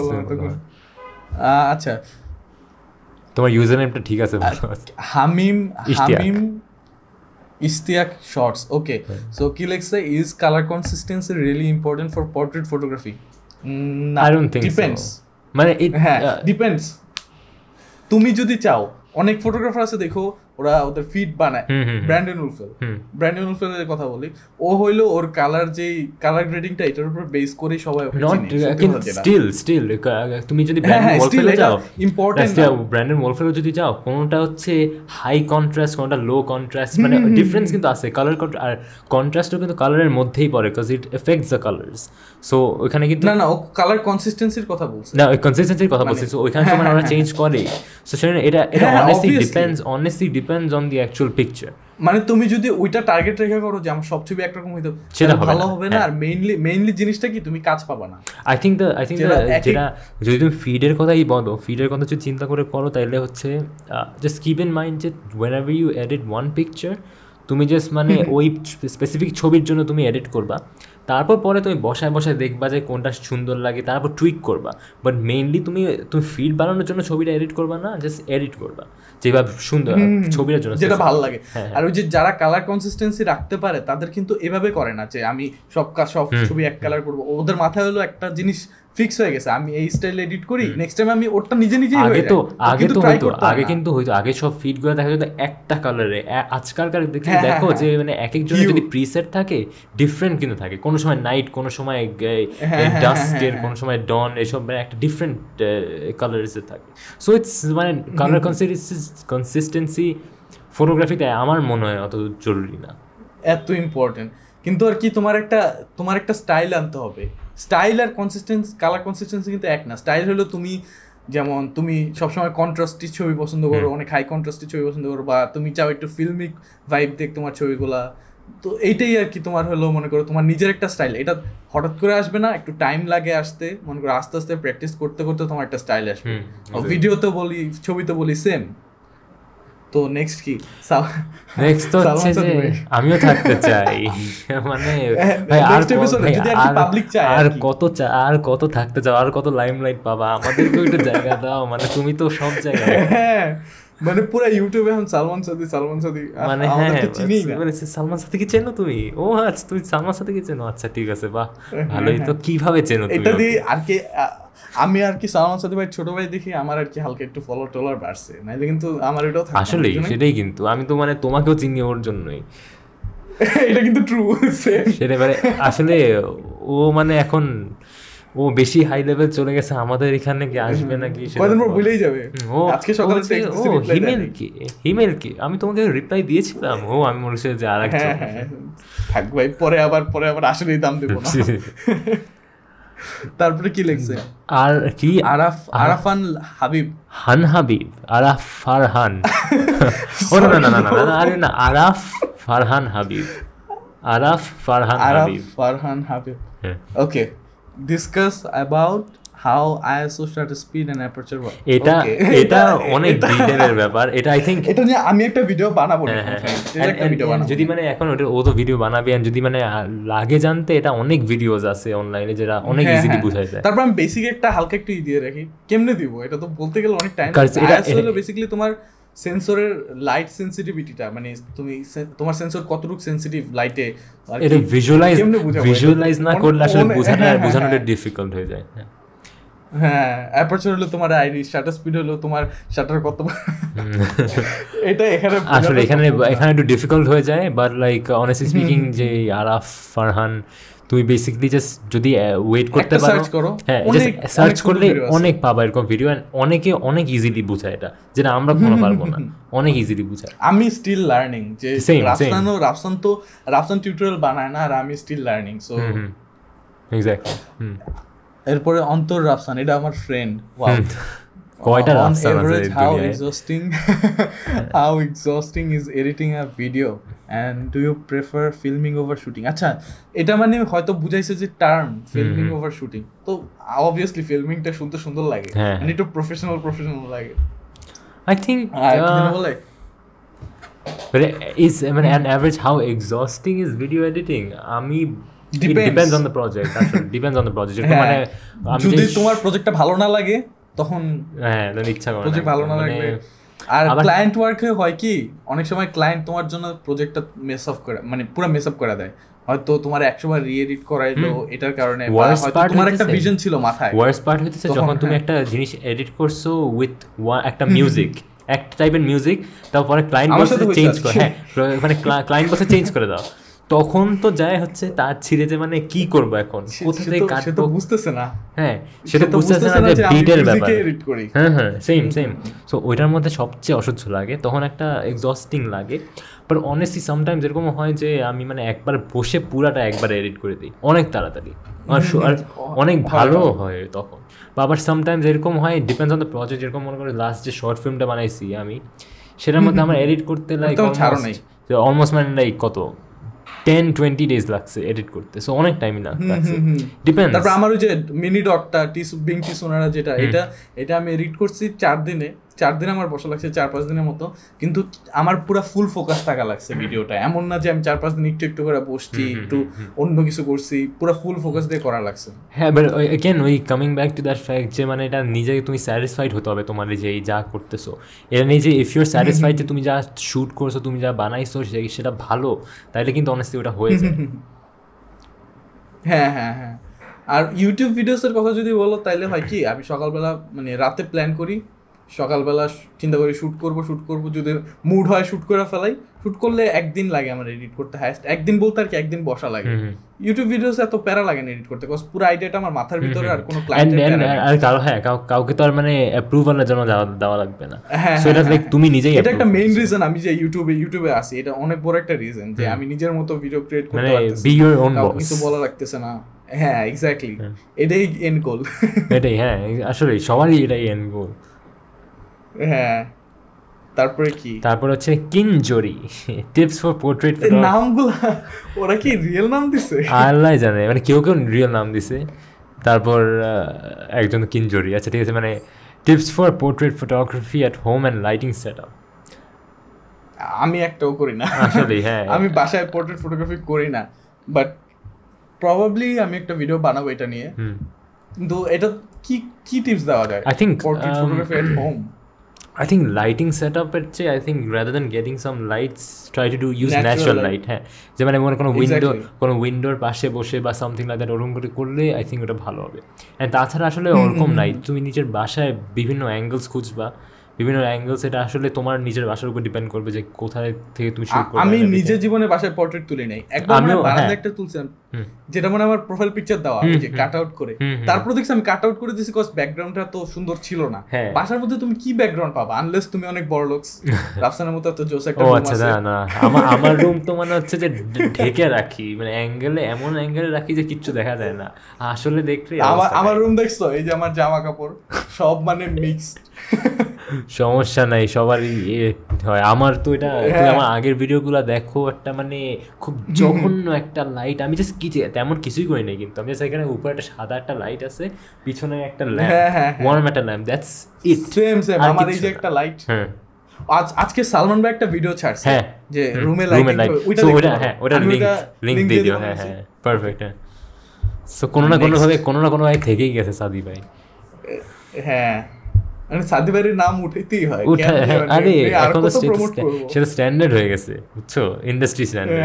আচ্ছা, তোমার ইউজার নেমটা ঠিক আছে? Hamim Ishtiaq shorts. Okay, so কি লিখছে, is colour consistency really important for portrait photography? I don't think depends, মানে ডিপেন্ডস। তুমি যদি চাও, অনেক ফটোগ্রাফার আছে দেখো, ওরা ওদের ফিড বানায়। ব্র্যান্ডন উলফেলের কথা বলি, ও হইলো ওর কালার গ্রেডিংটা এটার উপর বেস করে সবাই স্টিল তুমি যদি ব্র্যান্ডন ওলফেলে যদি যাও, কোনটা হচ্ছে হাই কন্ট্রাস্ট, কোনটা লো কন্ট্রাস্ট, মানে ডিফারেন্স কিন্তু আছে। কালার আর কন্ট্রাস্টও কিন্তু কালারের মধ্যেই পড়ে, because it affects the colours. So ওখানে কিন্তু না ও কালার কনসিস্টেন্সির কথা বলছে, না ওই কনসিস্টেন্সির কথা বলছি। সো ওইখানে তো মানে ওরা চেঞ্জ করে। সো সেটা এটা honestly depends on the actual picture. মানে তুমি যদি ওইটা টার্গেট রেখে করো যে আমার সব ছবি একরকম হইতো, সেটা ভালো হবে না। আর মেইনলি জিনিসটা কি, তুমি কাজ পাবা না। আই থিংক যেটা যদি তুমি ফিডের কথাই বলো, ফিডের কথা যদি চিন্তা করে করো, তাইলে হচ্ছে জাস্ট কিপ ইন মাইন্ড যে whenever you edit one picture, তুমি জাস্ট মানে ওই স্পেসিফিক ছবির জন্য তুমি এডিট করবা, তারপর পরে তুমি বসায় দেখবা যে কোনটা সুন্দর লাগে, তারপর টুইক করবা। বাট মেইনলি তুমি ফিড বানানোর জন্য ছবিটা এডিট করবা না, জাস্ট এডিট করবা যেভাবে সুন্দর ছবিটার জন্য যেটা ভালো লাগে। আর ওই যে যারা কালার কনসিস্টেন্সি রাখতে পারে, তাদের কিন্তু এভাবে করে না যে আমি সব ছবি এক কালার করবো। ওদের মাথায় হলো একটা জিনিস ফিক্স হয়ে গেছে, আমি এই স্টাইল এডিট করি, নেক্সট টাইম আমি ওরটা নিজেই আগে কিন্তু হয়তো আগে সব ফিড গুলো দেখা যেত একটা কালারে। আজকালকার দেখো যে মানে এক একজনের যদি প্রিসেট থাকে, ডিফারেন্ট কিন্তু থাকে। কোনো সময় নাইট, কোনো সময় ডাস্কের, কোনো সময় ডন, এসব মানে একটা ডিফারেন্ট কালারের থাকে। সো ইটস মানে কালার কনসিস্টেন্সি ফটোগ্রাফিতে আমার মনে হয় অত জরুরি না, এত ইম্পর্টেন্ট। কিন্তু আর কি তোমার একটা স্টাইল আনতে হবে। স্টাইল আর কালার কনসিস্টেন্সি কিন্তু এক না। স্টাইল হলো তুমি সবসময় কন্ট্রাস্টি ছবি পছন্দ করো, অনেক হাই কন্ট্রাস্টি ছবি পছন্দ করো, বা তুমি চাও একটু ফিল্মিক ভাইব দেখ তোমার ছবিগুলা। তো এইটাই আর কি তোমার হলো, মনে করো তোমার নিজের একটা স্টাইল। এটা হঠাৎ করে আসবে না, একটু টাইম লাগে আসতে। মনে করো আস্তে আস্তে প্র্যাকটিস করতে করতে তোমার একটা স্টাইল আসবে। ভিডিওতে বলি, ছবিতে বলি সেম। তো নেক্সট কি? নেক্সট তো হচ্ছে যে আমিও থাকতে চাই, মানে ভাই আর কত থাকতে চাও, আর কত লাইমলাইট পাবা, আমাদেরকে একটা জায়গা দাও। মানে তুমি তো সব জায়গায়, মানে পুরো ইউটিউবে এখন সালমান সাদি মানে হ্যাঁ, সালমান সাদিকে চেনো তুমি? ও আচ্ছা, তুমি সালমান সাদিকে চেনো, আচ্ছা ঠিক আছে, বাহ ভালোই। তো কিভাবে চেনো তুমি? এটা দিয়ে আর কি আমি আর কি সালমান সাদি ভাই ছোট ভাই দেখি আমার আর কি হালকা একটু ফলোয়ার বাড়ছে, নাইলে কিন্তু আমার এটাও থাকে। আসলে সেটাই, কিন্তু আমি তো মানে তোমাকেও চিনি ওর জন্যই। এটা কিন্তু ট্রু। সেটা মানে আসলে ও মানে এখন ও বেশি হাই লেভেল চলে গেছে, আমাদের এখানে কি আসবে নাকি কয়দিন পর ভুলেই যাবে। ও আজকে সকালে হিমেল কি আমি তোমাকে রিপ্লাই দিয়েছিলাম। ও আমি মনে হচ্ছে যে আরেকজন থাক ভাই, পরে আবার আসলেই দাম দেব না। তারপরে কি লিখছে আর কি? আরাফান হাবিব, আরাফ ফারহান। ও না আরাফ ফারহান হাবিব। ওকে, discuss about how ISO shutter speed and aperture work. এটা অনেক ডিটেইলের ব্যাপার। এটা আই থিংক এটা নিয়ে আমি একটা ভিডিও বানাবো। যদি মানে এখন ও তো ভিডিও বানাবে, আর যদি মানে লাগে জানতে, এটা অনেক ভিডিওস আছে অনলাইনে যেটা অনেক ইজিলি বোঝায় যায়। তারপর আমি বেসিক একটা হালকা একটু দিয়ে রাখি, কেমনে দিব এটা তো বলতে গেলে অনেক টাইম। ISO হলো বেসিক্যালি তোমার সেন্সরের লাইট সেন্সিটিভিটিটা, মানে তুমি তোমার সেন্সর কতটুকু সেন্সিটিভ লাইটে, এটা ভিজুয়ালাইজ না করলে আসলে বোঝানোটা ডিফিকাল্ট হয়ে যায়। হ্যাঁ, অ্যাপারচার হলো তোমার আইরিস, শাটার স্পিড হলো তোমার শাটার কত, এটা এখানে একটু ডিফিকাল্ট হয়ে যায়। বাট লাইক অনেস্টলি স্পিকিং, যে আরাফ ফারহান, তুমি বেসিক্যালি জাস্ট যদি ওয়েট করতে পারো, হ্যাঁ সার্চ করলে অনেক পাবা এরকম ভিডিও। অনেকে অনেক ইজিলি বোঝায় এটা, যেটা আমরা কোনো পারবো না, অনেক ইজিলি বোঝায়। আমি স্টিল লার্নিং, যে রাফসান টিউটোরিয়াল বানায় না, আর আমি স্টিল লার্নিং। So exactly. এরপরে অন্তর রাফসান, এটা আমার ফ্রেন্ড। ওয়াও, কয়টা On রাফসান আছে average, এই how দুনিয়ায়? exhausting is editing a video, and do you prefer filming over shooting? আচ্ছা, এটা মানে হয়তো বুঝাইছে যে টার্ম ফিল্মিং ওভার শুটিং, তো অবভিয়াসলি ফিল্মিংটা শুনতে সুন্দর লাগে, হ্যাঁ। মানে একটু প্রফেশনাল লাগে। I think বলে but is মানে an average how exhausting is video editing? আমি it depends on the project, actually depends on the project. যেরকম মানে আমি যদি তোমার প্রজেক্টটা ভালো না লাগে তখন হ্যাঁ then ইচ্ছা করে প্রজেক্ট ভালো না লাগবে। আর ক্লায়েন্ট ওয়ার্কে হয় কি অনেক সময় ক্লায়েন্ট তোমার জন্য প্রজেক্টটা মেস অফ করে, মানে পুরো মেস আপ করে দেয়, হয়তো তোমার 100 বার রি-এডিট করাইলো এটার কারণে, বা হয়তো তোমার একটা ভিশন ছিল মাথায়। ওয়ার্স্ট পার্ট হইতেছে যখন তুমি একটা জিনিস এডিট করছো উইথ একটা মিউজিক, একটা টাইপের মিউজিক, তারপরে ক্লায়েন্ট বসে চেঞ্জ করে, হ্যাঁ মানে ক্লায়েন্ট বসে চেঞ্জ করে দাও, তখন তো যায় হচ্ছে তার ছিঁড়ে যে মানে কি করবো এখন, কোথা থেকে কাটবো, সে তো বুঝতেছে না। হ্যাঁ সেটা বুঝতেছে না যে ডিটেইল ব্যাপার। হ্যাঁ সেম সো ওইটার মধ্যে সবচেয়ে অসহ্য লাগে, তখন একটা এক্সস্টিং লাগে। বাট অনেস্টলি সামটাইমস এরকম হয় যে আমি মানে একবার বসে পুরাটা একবার এডিট করে দিই অনেক তাড়াতাড়ি, আর অনেক ভালো হয় তখন। বা আবার সামটাইমস এরকম হয়, ডিপেন্ডস অন দ্য প্রজেক্ট। যেরকম মনে করো লাস্ট যে শর্ট ফিল্মটা বানাইছি আমি, সেটার মধ্যে আমার এডিট করতে লাইক অলমোস্ট মানে লাইক কত 10-20 days লাগছে এডিট করতে, সো অনেক টাইম লাগছে, ডিপেন্ডস। তারপর আমার ওই যে মিনি ডটটা বিং টি সোনারা যেটা, এটা আমি এডিট করছি 4 দিনে আমার বসা লাগছে 4-5 দিনের মতো, কিন্তু আমার পুরো ফুল ফোকাস থাকা লাগছে ভিডিওটা, এমন না যে আমি 4-5 দিন একটু করে বসছি একটু অন্য কিছু করছি, পুরো ফুল ফোকাস দিয়ে করা লাগছে। হ্যাঁ বাট अगेन ওই coming back to that fact যে মানে এটা নিজে তুমি স্যাটিসফাইড হতে হবে তোমার যে এই যা করতেছো, এটা নিজে ইফ ইউ আর স্যাটিসফাইড যে তুমি যা শুট করছো, তুমি যা বানাইছো সেটা ভালো, তাইলে কিন্তু অনেস্টলি ওটা হয়ে যায়। হ্যাঁ আর ইউটিউব ভিডিওসের কথা যদি বলো তাইলে হয় কি, আমি সকালবেলা মানে রাতে প্ল্যান করি, সকালবেলা চিন্তা করি শুট করব, যদি মুড হয় শুট করে ফেলাই, শুট করলে একদিন লাগে আমার এডিট করতে, হাইস্ট একদিন বলতে আর কি একদিন বসা লাগে। ইউটিউব ভিডিওস এত প্যারা লাগে না এডিট করতে, কজ পুরো আইডিয়াটা আমার মাথার ভিতরে, আর কোনো কাউকে তো আর মানে অ্যাপ্রুভালের জন্য দেওয়া লাগবে না, সো এটা লাইক তুমি নিজেই, এটা একটা মেইন রিজন আমি যে ইউটিউবে আসি, এটা অনেক বড় একটা রিজন যে আমি নিজের মতো ভিডিও ক্রিয়েট করতে পারতেছি, বি ইওর ওন বস, কিছু বলা লাগতেছে না। হ্যাঁ এক্স্যাক্টলি, এটাই এন্ড গোল। এটাই হ্যাঁ আসলে সবারই এটাই এন্ড গোল। হ্যাঁ তারপর হচ্ছে কিনজোরি টিপস ফর পোর্ট্রেট। নামগুলো ওরা কি রিয়েল নাম দিছে আল্লাহ জানে, মানে কেউ রিয়েল নাম দিছে, তারপর একজন কিনজোরি। আচ্ছা ঠিক আছে, মানে tips for portrait photography at home and lighting setup. আমি একটাও করি না আসলে, হ্যাঁ আমি বাসায় পোর্ট্রেট ফটোগ্রাফি করি না, বাট প্রবাবলি আমি একটা ভিডিও বানাবো এটা নিয়ে। কিন্তু এটা কি টিপস দেওয়া যায়? I think portrait photography at home, I think lighting setup এর চেয়ে I think rather than getting some lights try to use natural light. হ্যাঁ যে মানে কোনো উইন্ডোর পাশে বসে বা সামথিং লাইক দ্যাট ওরকম করে করলে আই থিঙ্ক ওটা ভালো হবে। অ্যান্ড তাছাড়া আসলে ওরকম নাই, তুমি নিজের বাসায় বিভিন্ন অ্যাঙ্গেলস খুঁজবা, বিভিন্ন অ্যাঙ্গেলস, এটা আসলে তোমার নিজের বাসার উপর ডিপেন্ড করবে যে কোথায় থেকে তুমি শুট করবে। আমি নিজের জীবনে বাসায় পোর্ট্রেট তুলি নাই, একবার আমি বারান্দা একটা তুলছিলাম যেটা মানে আমার প্রোফাইল পিকচার দেওয়া যে কাট আউট করে, তারপর দেখছি আমি কাট আউট করে দিয়েছি কজ ব্যাকগ্রাউন্ডটা তো সুন্দর ছিল না। বাসার মধ্যে তুমি কি ব্যাকগ্রাউন্ড পাবা আনলেস তুমি অনেক বড় লোকস, রাফসানের মতো এত জোস একটা রুম আছে। আচ্ছা না আমার রুম তো মানে হচ্ছে যে ঢেকে রাখি, মানে অ্যাঙ্গেলে এমন অ্যাঙ্গেলে রাখি যে কিচ্ছু দেখা যায় না, আসলে দেখলে আমার রুম দেখছো, এই যে আমার জামা কাপড় সব মানে মিক্সড। সমস্যা নাই, সবারই হয়। আমার তো এটা আমার আগের ভিডিওগুলো দেখো, একটা মানে খুব জঘন্য একটা লাইট, আমি জাস্ট তেমন কিছুই করি নাই, কিন্তু আমি জাস্ট এখানে উপরে একটা সাদা একটা লাইট আছে, পিছনে একটা ল্যাম্প, ওয়ার্ম একটা ল্যাম্প, দ্যাটস ইট। সেম আমার এই যে একটা লাইট। আজকে সালমান ভাই একটা ভিডিও ছাড়ছে যে রুমে লাইট, ওটা লিংক দিয়ে দিও। হ্যাঁ পারফেক্ট। সো কোনো না কোনো ভাবে থেকেই গেছে সাদি ভাই। হ্যাঁ মানে সাদি ভাইয়ের নাম উঠাইতেই হয়, আরে এখন তো সেটা স্ট্যান্ডার্ড হয়ে গেছে, বুঝছো, industry standard.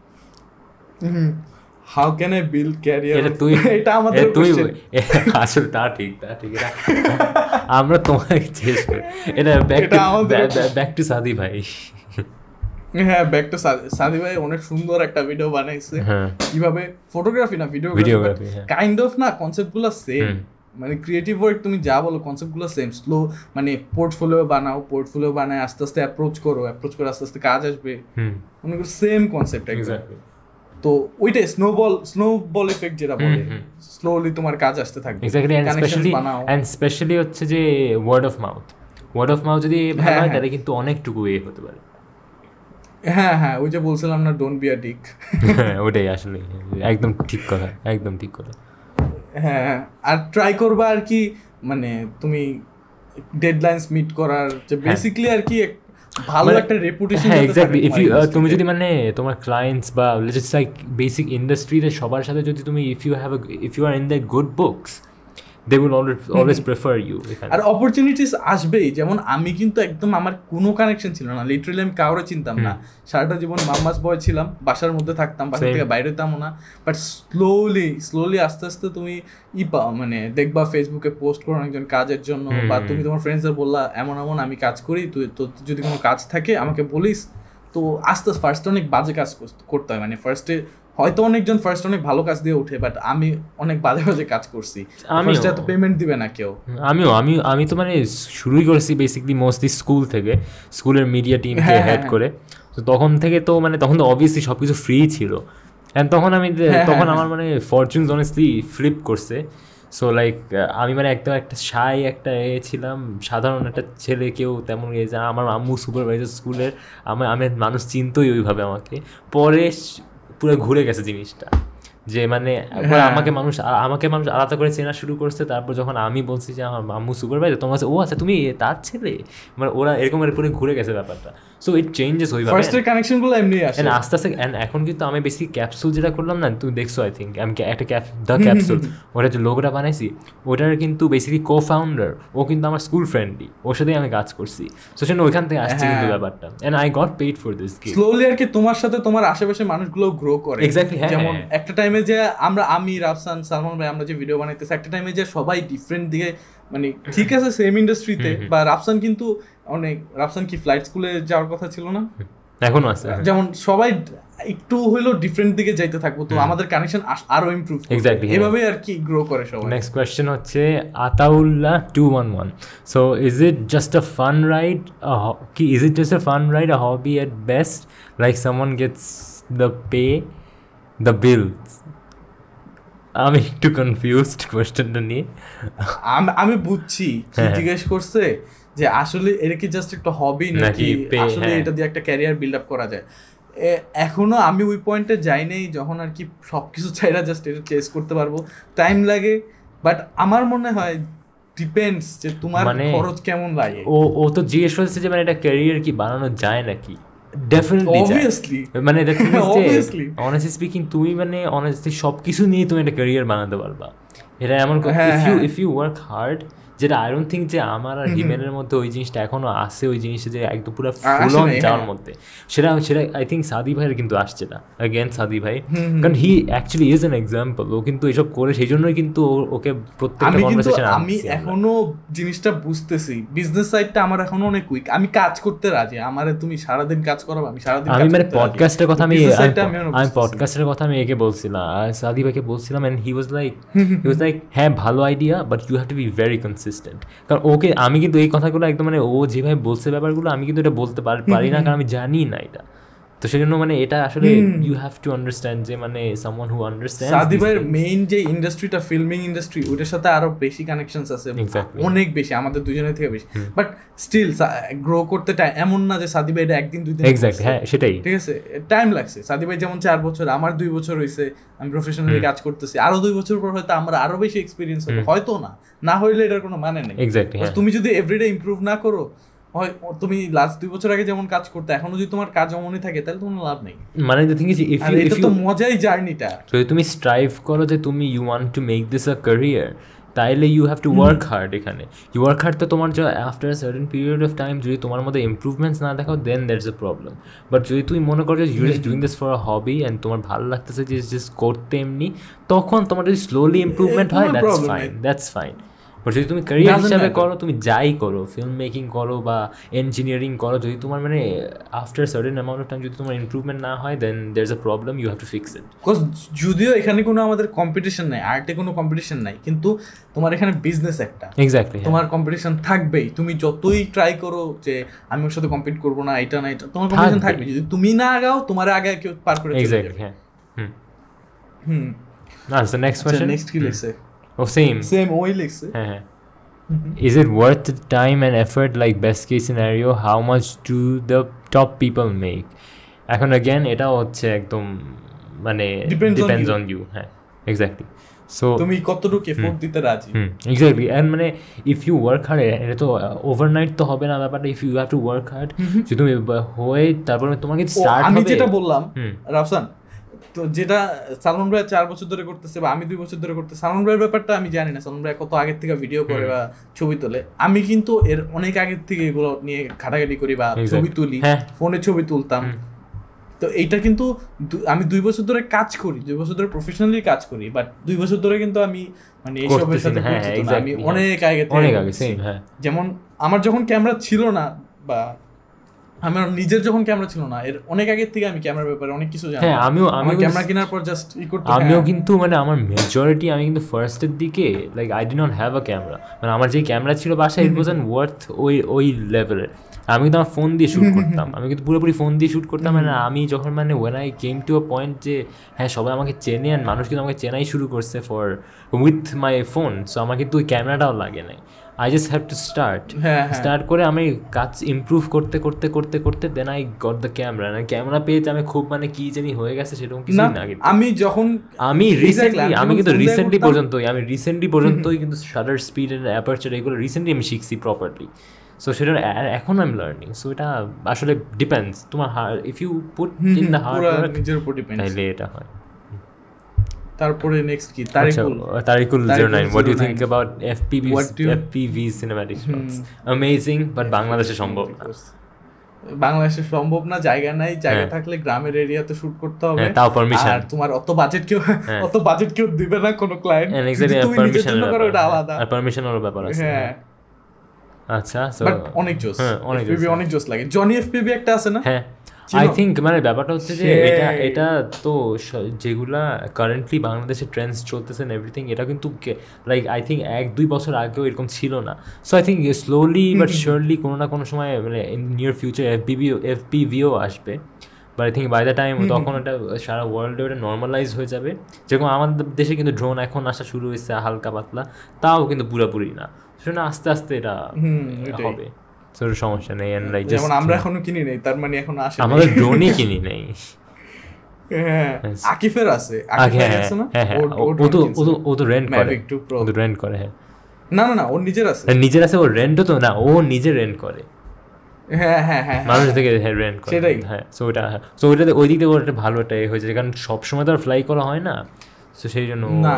How can I build career, এটা আমাদের আসলে তা ঠিক আমরা তোমাকে জিজ্ঞেস করি, এটা ব্যাক টু সাদি ভাই। হ্যাঁ ব্যাক টু সাদি ভাই অনেক সুন্দর একটা ভিডিও বানাইছে, কিভাবে ফটোগ্রাফি না ভিডিওগ্রাফি কাইন্ড অফ না, কনসেপ্টগুলো সেম, মানে ক্রিয়েটিভ ওয়ার্ক তুমি যা বলো কনসেপ্টগুলো সেম। স্লো মানে পোর্টফোলিও বানায় আস্তে আস্তে অ্যাপ্রোচ করে আস্তে আস্তে কাজ আসবে, মনে করো সেম কনসেপ্ট একদম। তো ওইটাই স্নোবল ইফেক্ট যেটা বলে, স্লোলি তোমার কাজ আসতে থাকবে। এক্স্যাক্টলি, এন্ড স্পেশালি হচ্ছে যে ওয়ার্ড অফ মাউথ যদি ভালো হয় তাহলে কিন্তু অনেকটুকু হতে পারে। হ্যাঁ ওই যে বলছিলাম না, ডোন্ট বি আ ডিক। ওটাই আসলে একদম ঠিক কথা। হ্যাঁ, আর ট্রাই করবা আর কি, মানে তুমি ডেডলাইনস মিট করার যে বেসিক্যালি আর কি ভালো একটা রেপুটেশন। হ্যাঁ এক্স্যাক্টলি, তুমি যদি মানে তোমার ক্লায়েন্টস বা জাস্ট লাইক বেসিক ইন্ডাস্ট্রিতে সবার সাথে যদি তুমি if you are in the good books, they will always prefer you. আর অপরচুনিটিস আসবেই। যেমন আমি কিন্তু একদম আমার কোনো কানেকশন ছিল না, লিটারালি আমি কাউরে চিনতাম না, সারাটা জীবন মামাস বয় ছিলাম, বাসার মধ্যে থাকতাম, বাসা থেকে বাইরে যেতামও না। বাট স্লোলি আস্তে আস্তে তুমি মানে দেখবা ফেসবুকে পোস্ট করো একজন কাজের জন্য, বা তুমি তোমার ফ্রেন্ডসদের বললা এমন আমি কাজ করি, তুই তো যদি কোনো কাজ থাকে আমাকে বলিস। তো আস্তে ফার্স্টে অনেক বাজে কাজ করতে হয়, মানে ফার্স্টে হয়তো অনেকজন ফার্স্ট অনেক ভালো কাজ দিয়ে ওঠে, বাট আমি অনেক বাজে কাজ করছি, ফার্স্টে তো পেমেন্ট দিবে না কেউ। আমি তো মানে শুরুই করেছি বেসিক্যালি মোস্টলি স্কুল থেকে, স্কুলের মিডিয়া টিমকে হেড করে। তো তখন থেকে তো মানে তখন তো অবভিয়াসলি সব কিছু ফ্রি ছিল, অ্যান্ড তখন আমার মানে ফরচুনস অনেস্টলি ফ্লিপ করছে। সো লাইক আমি মানে একদম একটা একটা ছিলাম, সাধারণ একটা ছেলে, কেউ তেমন আমার আম্মু সুপারভাইজার স্কুলের, আমি মানুষ চিনতই ওইভাবে আমাকে। পরে পুরো ঘুরে গেছে জিনিসটা, যে মানে আমাকে মানুষ আলাদা করে চেনা শুরু করছে। তারপর যখন আমি বলছি যে আমার আম্মু সুপারভাইজার, তোমার ও আচ্ছা তুমি তার ছেলে, মানে ওরা এরকম পুরো ঘুরে গেছে ব্যাপারটা। সো ইট চেঞ্জেস ওইভাবে, ফার্স্টের কানেকশনগুলো এমনি আসে আস্তে আস্তে। এন্ড এখন কিন্তু আমি বেশি ক্যাপসুল যেটা করলাম না, তুমি দেখছো আই থিঙ্ক, আমি একটা দ্য ক্যাপসুল, ওটা যে লোগোটা বানাইছি, ওটার কিন্তু বেসিক্যালি কো-ফাউন্ডার ও কিন্তু আমার স্কুল ফ্রেন্ডই, ওর সাথেই আমি কাজ করছি। সো সেজন্য ওইখান থেকে আসছে কিন্তু ব্যাপারটা, and I got paid for this gig. Slowly আর কি তোমার সাথে তোমার আশেপাশে মানুষগুলো গ্রো করে। এক্স্যাক্টলি, যেমন একটা টাইমে যে আমি রাফসান, সালমান ভাই আমরা যে ভিডিও বানাইতেছি, একটা টাইমে যে সবাই ডিফারেন্ট দিকে, মানে ঠিক আছে সেম ইন্ডাস্ট্রিতে, বা রাফসান কি ফ্লাইট স্কুলে যাওয়ার কথা ছিল না, এখনো আছে, যেমন সবাই একটু হইলো ডিফারেন্ট দিকে যাইতে থাকবো, তো আমাদের কানেকশন আরো ইমপ্রুভ করবে। এক্স্যাক্টলি, এভাবে আর কি গ্রো করে সবাই। নেক্সট কোয়েশ্চেন হচ্ছে Ataullah 211, so is it just a fun ride, a hobby at best, like someone gets the bills? আমি একটু কনফিউজড কোয়েশ্চেনটা নিয়ে। আমি বুঝছি কি জিজ্ঞেস করছে, যে আসলে এটা কি জাস্ট একটা হবি নাকি আসলে এটা দিয়ে একটা ক্যারিয়ার বিল্ড আপ করা যায়। এখনো আমি ওই পয়েন্টে যাই নাই যখন আর কি সবকিছু চাইরা জাস্ট এটা চেস করতে পারবো, টাইম লাগে। বাট আমার মনে হয় ডিপেন্ডস যে তোমার খরচ কেমন লাগে। ও তো জিজ্ঞেস করছে যে মানে এটা ক্যারিয়ার কি বানানো যায় নাকি। ডেফিনেটলি অবভিয়াসলি, মানে অনেস্টলি স্পিকিং তুমি মানে অনেস্টলি সবকিছু নিয়ে তুমি একটা ক্যারিয়ার বানাতে পারবা। এটা এমন ইফ ইউ ওয়ার্ক হার্ড, যেটা আই ডোন্ট থিঙ্ক যে আমার আর হিমেলের মধ্যে ওই জিনিসটা এখনো আসে, ওই জিনিসটা যে একদম পুরো ফুল অন যাওয়ার মধ্যে, সেটা আই থিঙ্ক সাদি ভাইয়ের কিন্তু আসছে না। অ্যাগেন সাদি ভাই, কারণ he actually is an example, ও কিন্তু এসব করে, সেই জন্যই কিন্তু ওকে প্রত্যেকটা কনভারসেশনে আমি এখনো জিনিসটা বুঝতেছি, বিজনেস সাইডটা আমার এখনো অনেক উইক। আমি কাজ করতে রাজি, আমারে তুমি সারাদিন কাজ করাবো, আমি সারাদিন আমি মানে পডকাস্টের কথা আমি পডকাস্টের কথা আমি একে বলছিলাম, সাদি ভাইকে বলছিলাম, এন্ড হি ওয়াজ লাইক হ্যাঁ ভালো idea, but you have to be very consistent. কারণ ওকে আমি কিন্তু এই কথাগুলো একদম মানে ও যেভাবে বলছে ব্যাপারগুলো আমি কিন্তু এটা বলতে পারি না, কারণ আমি জানি না এটা। তো সেজন্য মানে এটা আসলে ইউ হ্যাভ টু আন্ডারস্ট্যান্ড যে মানে সামওয়ান হু আন্ডারস্ট্যান্ডস। সাদি ভাইয়ের মেইন যে ইন্ডাস্ট্রিটা, ফিল্মিং ইন্ডাস্ট্রি, ওটার সাথে আরো বেশি কানেকশনস আছে, অনেক বেশি, আমাদের দুজনের থেকে বেশি। বাট স্টিল গ্রো করতে এমন না যে সাদি ভাই এটা একদিন দুই দিন, এক্স্যাক্টলি হ্যাঁ সেটাই, ঠিক আছে, টাইম লাগছে। সাদি ভাই যেমন 4 বছর, আমার 2 বছর হয়েছে, আমি প্রফেশনালি কাজ করতেছি, আরো 2 বছর পর হয়তো আমার আরো বেশি এক্সপিরিয়েন্স হবে, হয়তো না হইলে এটার কোনো মানে নেই। এক্স্যাক্টলি, তুমি যদি এভরিডে ইমপ্রুভ না করো, হয় তুমি লাস্ট 2 বছর আগে যেমন কাজ করতে এখনো যদি তোমার কাজ এমনই থাকে, তাহলে তোমার লাভ নেই। মানে দ্য থিং ইজ ইফ এটা তো মজাই জার্নিটা। যদি তুমি স্ট্রাইভ করো যে তুমি you want to make this a career, তাইলে you have to work hard. এখানে ইউ ওয়ার্ক হার্ড, তো তোমার যে after a certain period of time যদি তোমার মধ্যে ইমপ্রুভমেন্টস না দেখাও, then that's a problem. But যদি তুমি মনে করো যে you just doing this for a hobby and তোমার ভালো লাগতেছে যে জাস্ট করতে এমনি, তখন তোমার যদি স্লোলি ইমপ্রুভমেন্ট হয়, দ্যাটস ফাইন। বাট যদি তুমি ক্যারিয়ার হিসাবে করো, তুমি যাই করো, ফিল্ম মেকিং করো বা ইঞ্জিনিয়ারিং করো, যদি তোমার মানে after certain amount of time যদি তোমার ইমপ্রুভমেন্ট না হয়, then there is a problem, you have to fix it. Because যদিও এখানে কোনো আমাদের কম্পিটিশন নাই, আর্টে কোনো কম্পিটিশন নাই, কিন্তু তোমার এখানে বিজনেস একটা, এক্স্যাক্টলি তোমার কম্পিটিশন থাকবেই। তুমি যতই ট্রাই করো যে আমি ওর সাথে কম্পিট করবো না, এটা না এটা, তোমার কম্পিটিশন থাকবে। যদি তুমি না আগাও, তোমার আগে কেউ পার করে চলে যাবে। আচ্ছা নেক্সট কোশ্চেন নেক্সট কি লিখছে ও সেম ওই লিখছে হ্যাঁ is it worth the time and effort like best case scenario how much do the top people make এখন again এটা হচ্ছে একদম মানে depends on you হ্যাঁ exactly so তুমি কতটুকু এফোর্ট দিতে রাজি exactly and মানে if you work hard এটা তো overnight তো হবে না ব্যাপারটা if you have to work hard যদি তুমি হয়ে তারপরে তোমাকে স্টার্ট হবে আমি যেটা বললাম রাফসান তো যেটা সালমান ভাই 4 বছর ধরে করতেছে বা আমি 2 বছর ধরে করতেছি সালমান ভাইয়ের ব্যাপারটা আমি জানি না সালমান ভাই কত আগে থেকে ভিডিও করে বা ছবি তোলে আমি কিন্তু এর অনেক আগে থেকে এগুলো নিয়ে ঘাটাঘাটি করি বা ছবি তুলি ফোনে ছবি তুলতাম তো এইটা কিন্তু আমি 2 বছর ধরে কাজ করি 2 বছর ধরে প্রফেশনালি কাজ করি বাট 2 বছর ধরে কিন্তু আমি মানে এইসবের সাথে পরিচিত না আমি অনেক আগে যেমন আমার যখন ক্যামেরা ছিল না বা আমার নিজের যখন ক্যামেরা ছিল না এর অনেক আগে থেকে আমি ক্যামেরার ব্যাপারে অনেক কিছু জানি হ্যাঁ আমি ক্যামেরা কেনার পর জাস্ট আমিও কিন্তু মানে আমার মেজরিটি আমি কিন্তু ফার্স্টের দিকে like I did not have a camera মানে আমার যে ক্যামেরা ছিল বাসায় ইট ওয়াজন্ট ওয়ার্থ ওই লেভেলের আমি কিন্তু আমার ফোন দিয়ে শ্যুট করতাম আমি কিন্তু পুরোপুরি ফোন দিয়ে শ্যুট করতাম মানে আমি যখন মানে when I came to a point যে হ্যাঁ সবাই আমাকে চেনে আর মানুষ কিন্তু আমাকে চেনাই শুরু করছে for with my phone so আমার কিন্তু ওই ক্যামেরাটাও লাগে নাই I just have to start করে আমি কাজ ইমপ্রুভ করতে করতে করতে করতে then I got the camera না ক্যামেরা পেজ আমি খুব মানে কি জানি হয়ে গেছে সেরকম কিছু না আমি যখন আমি কিন্তু রিসেন্টলি পর্যন্তই কিন্তু শাটার স্পিড এন্ড অ্যাপারচার এগুলো রিসেন্টলি আমি শিখছি প্রপারলি সো সেটা এখন আই এম লার্নিং সো এটা আসলে ডিপেন্ডস তোমার if you put in the hard work নিজের উপর ডিপেন্ডস তাহলে এটা হয় তারপরে নেক্সট কি Tariqul 09 what do you think about FPV cinematic shots amazing but বাংলাদেশে সম্ভব না জায়গা নাই জায়গা থাকলে গ্রামের এরিয়াতে শুট করতে হবে তাও পারমিশন আর তোমার অত বাজেট কেউ দিবে না কোনো ক্লায়েন্ট তুমি নিজের জন্য করো এটা আলাদা আর পারমিশনের ব্যাপার আছে হ্যাঁ আচ্ছা সো অনেক জোস অনেক জোস লাগে জনি এফপিভি একটা আছে না হ্যাঁ আই থিঙ্ক মানে ব্যাপারটা হচ্ছে যে এটা তো যেগুলা কারেন্টলি বাংলাদেশে ট্রেন্ডস চলতেছে এভরিথিং এটা কিন্তু লাইক আই থিঙ্ক 1-2 বছর আগেও এরকম ছিল না so I think slowly but surely কোনো না কোনো সময় মানে ইন নিয়ার ফিউচার এফপিভিও আসবে but I think by the time তখন এটা সারা ওয়ার্ল্ডে ওটা নর্মালাইজ হয়ে যাবে যেরকম আমাদের দেশে কিন্তু ড্রোন এখন আসা শুরু হয়েছে হালকা পাতলা তাও কিন্তু পুরোপুরি না সেটা আস্তে আস্তে এটা হবে সমস্যা নেই যেমন আমরা এখনো কিনি নেই তার মানে এখন আসে আমাদের ড্রোনই কিনি নেই আকিফের আছে ও তো রেন্ট করে হ্যাঁ না ওর নিজের আছে ও রেন্টও তো না ও নিজে রেন্ট করে হ্যাঁ মানুষ থেকে রেন্ট করে হ্যাঁ সো ওইটা ওই দিক থেকে ওটা ভালো একটা হয়েছে কারণ সবসময় তো আর ফ্লাই করা হয় না সো সেই জন্য না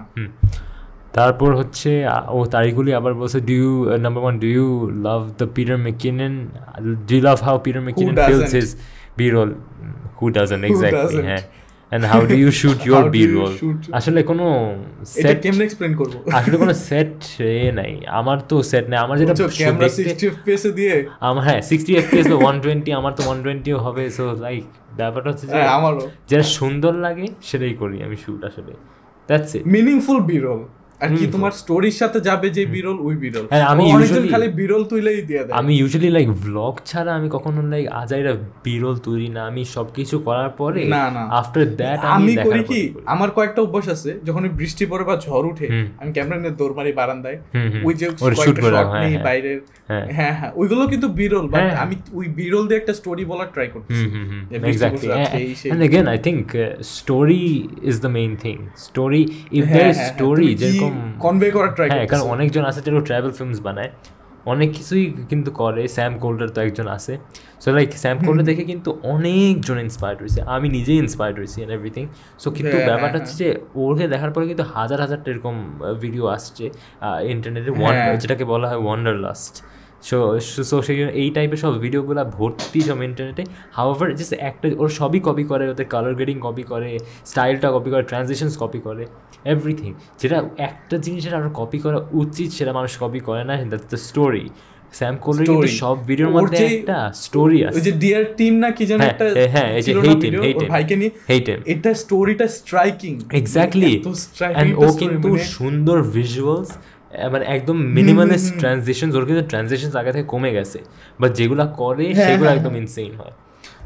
তারপর হচ্ছে ও তারিখগুলি আবার বলছে number 1 do you love the Peter McKinnon do you love how Peter McKinnon films his B-roll who doesn't exactly হ্যাঁ and how do you shoot your B-roll আসলে কোনো সেট কেমনে এক্সপ্লেইন করব আসলে কোনো সেট নাই আমার তো সেট নাই আমার যেটা ক্যামেরা 60 fps এ দিয়ে আমার হ্যাঁ 60 fps বা 120 আমার তো 120 হবে সো লাইক ব্যাপারটা হচ্ছে যে আমারও যেটা সুন্দর লাগে সেটাই করি আমি শুট আসলে দ্যাটস ইট মিনিংফুল B-roll আর কি তোমার স্টোরির সাথে যাবে যে বিরল ওই বিরল আমি ইউজুয়ালি খালি বিরল তুইলেই দিয়ে দেয় আমি ইউজুয়ালি লাইক ব্লগ ছাড়া আমি কখনো লাইক আজাইরা বিরল তুলি না আমি সবকিছু করার পরে আফটার দ্যাট আমি করি কি আমার কয়েকটা অভ্যাস আছে যখন বৃষ্টি পড়ে বা ঝড় উঠে আমি ক্যামেরা নিয়ে দৌড় মারি বারান্দায় ওই যে শুট করা নেই বাইরের হ্যাঁ ওইগুলো কিন্তু বিরল বাট আমি ওই বিরল দিয়ে একটা স্টোরি বলার ট্রাই করতেছি exactly and again I think story is the main thing story if there is story যেরকম কনভে করার ট্রাই হ্যাঁ কারণ অনেকজন আছে যারা ট্রাভেল ফিল্মস বানায় অনেক কিছুই কিন্তু করে স্যাম কোল্ডার তো একজন আছে সো লাইক স্যাম কোল্ডার দেখে কিন্তু অনেকজন ইন্সপায়ার্ড হয়েছে আমি নিজেই ইন্সপায়ার্ড হয়েছি এন্ড এভরিথিং সো কিন্তু ব্যাপারটা হচ্ছে যে ওকে দেখার পরে কিন্তু হাজার এরকম ভিডিও আসছে ইন্টারনেটে যেটাকে বলা হয় ওয়ান্ডারলাস্ট সো সেই জন্য এই টাইপের সব ভিডিওগুলো ভর্তি সব ইন্টারনেটে হাউএভার জাস্ট একটা ওর সবই কপি করে ওদের কালার গ্রেডিং কপি করে স্টাইলটা কপি করে ট্রানজিশনস কপি করে এভরিথিং যেটা একটা জিনিসের আরও কপি করা উচিত সেটা মানুষ কপি করে না that's the story Sam Kolder কিন্তু সব ভিডিওর মধ্যে একটা স্টোরি আছে ওই যে ডিয়ার টিম না কি জানো একটা হ্যাঁ এই যে হেইটেম ভাইকে নি হেইটেম এটা স্টোরিটা স্ট্রাইকিং এক্স্যাক্টলি এন্ড ও কিন্তু সুন্দর ভিজুয়ালস মানে একদম মিনিমালিস্ট ট্রানজিশনস ওর কিন্তু ট্রানজিশনস আগে থেকে কমে গেছে বাট যেগুলো করে সেগুলো একদম ইনসেইন হয়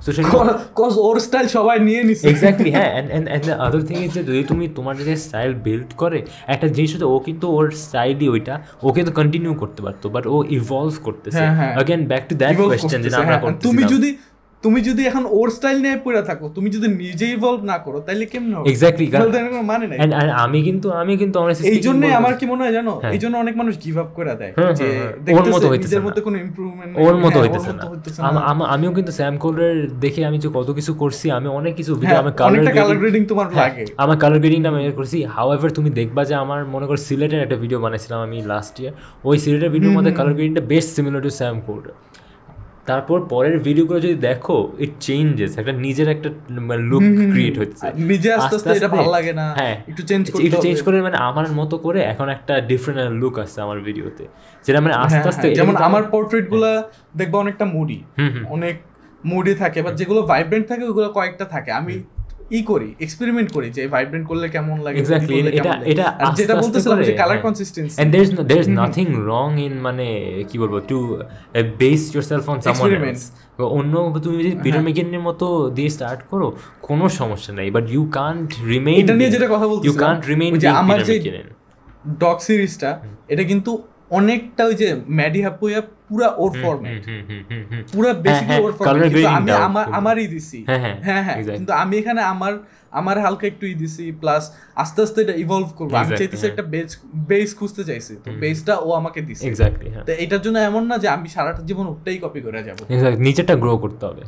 সোশ্যাল কজ ওর স্টাইল সবাই নিয়ে নিছে এক্স্যাক্টলি হ্যাঁ and the other thing is যে যদি তুমি তোমার যে স্টাইল বিল্ড করে একটা জিনিস হচ্ছে ও কিন্তু ওর স্টাইলই ওইটা ও কিন্তু কন্টিনিউ করতে পারতো বাট ও ইভলভ করতেছে again back to that question যেটা আমরা করতেছিলাম তুমি যদি এখন ওর স্টাইল নিয়ে পড়ে থাকো তুমি যদি নিজে ইভলভ না করো তাহলে কেমনে হবে এক্স্যাক্টলি মানে নাই আমি কিন্তু এইজন্যই আমার কি মনে হয় জানো এইজন্য অনেক মানুষ গিভ আপ করে দেয় যে দেখতেছে নিজের মধ্যে কোনো ইমপ্রুভমেন্ট ওর মতো হইতেছে না আমিও কিন্তু স্যাম কোলের দেখে আমি যে কত কিছু করছি আমি অনেক কিছু ভিডিও আমি কালার গ্রেডিং তোমার লাগে আমার কালার গ্রেডিংটা আমি করছি হাউএভার তুমি দেখবা যে আমার মনে কর সিলেটের একটা ভিডিও বানাইছিলাম আমি লাস্ট ইয়ার ওই সিলেটের ভিডিওর মধ্যে কালার গ্রেডিংটা বেশ সিমিলার টু স্যাম কোল তারপর পরের ভিডিওগুলো যদি দেখো ইট চেঞ্জেস একটা নিজের একটা লুক ক্রিয়েট হচ্ছে নিজে আস্তে আস্তে এটা ভালো লাগে না হ্যাঁ একটু চেঞ্জ করে মানে আমার মতো করে এখন একটা ডিফারেন্ট লুক আসছে আমার ভিডিওতে যেটা মানে আস্তে আস্তে যেমন আমার পোর্ট্রেটগুলো দেখবা অনেকটা মুডি অনেক মুডি থাকে বাট যেগুলো ভাইব্রেন্ট থাকে ওগুলো কয়েকটা থাকে আমি করি এক্সপেরিমেন্ট করি যে ভাইব্রেন্ট করলে কেমন লাগে এক্স্যাক্টলি এটা যেটা বলতেছিলাম যে colour consistency and there is nothing wrong in মানে কি বলবো to base yourself on someone else অন্য তুমি যদি পিটার মেকিনের মতো দিয়ে স্টার্ট করো কোনো সমস্যা নাই বাট ইউ কান্ট রিমেইন এটা নিয়ে যেটা কথা বলতেছিলাম ইউ কান্ট রিমেইন যে আমার যে ডগ সিরিজটা এটা কিন্তু অনেকটা ওই যে ম্যাডি হাপুয়া পুরা ওর ফরম্যাট পুরা বেসিক্যালি ওর ফরম্যাট আমি আমারই দিছি হ্যাঁ কিন্তু আমি এখানে আমার হালকা একটু দিছি প্লাস আস্তে আস্তে এটা ইভলভ করব আমি চাইতেছি একটা বেস খুঁজতে চাইছি তো বেসটা ও আমাকে দিছে এক্স্যাক্টলি তো এটার জন্য এমন না যে আমি সারাটা জীবন ওটাই কপি করে যাব এক্স্যাক্টলি নিচেটা গ্রো করতে হবে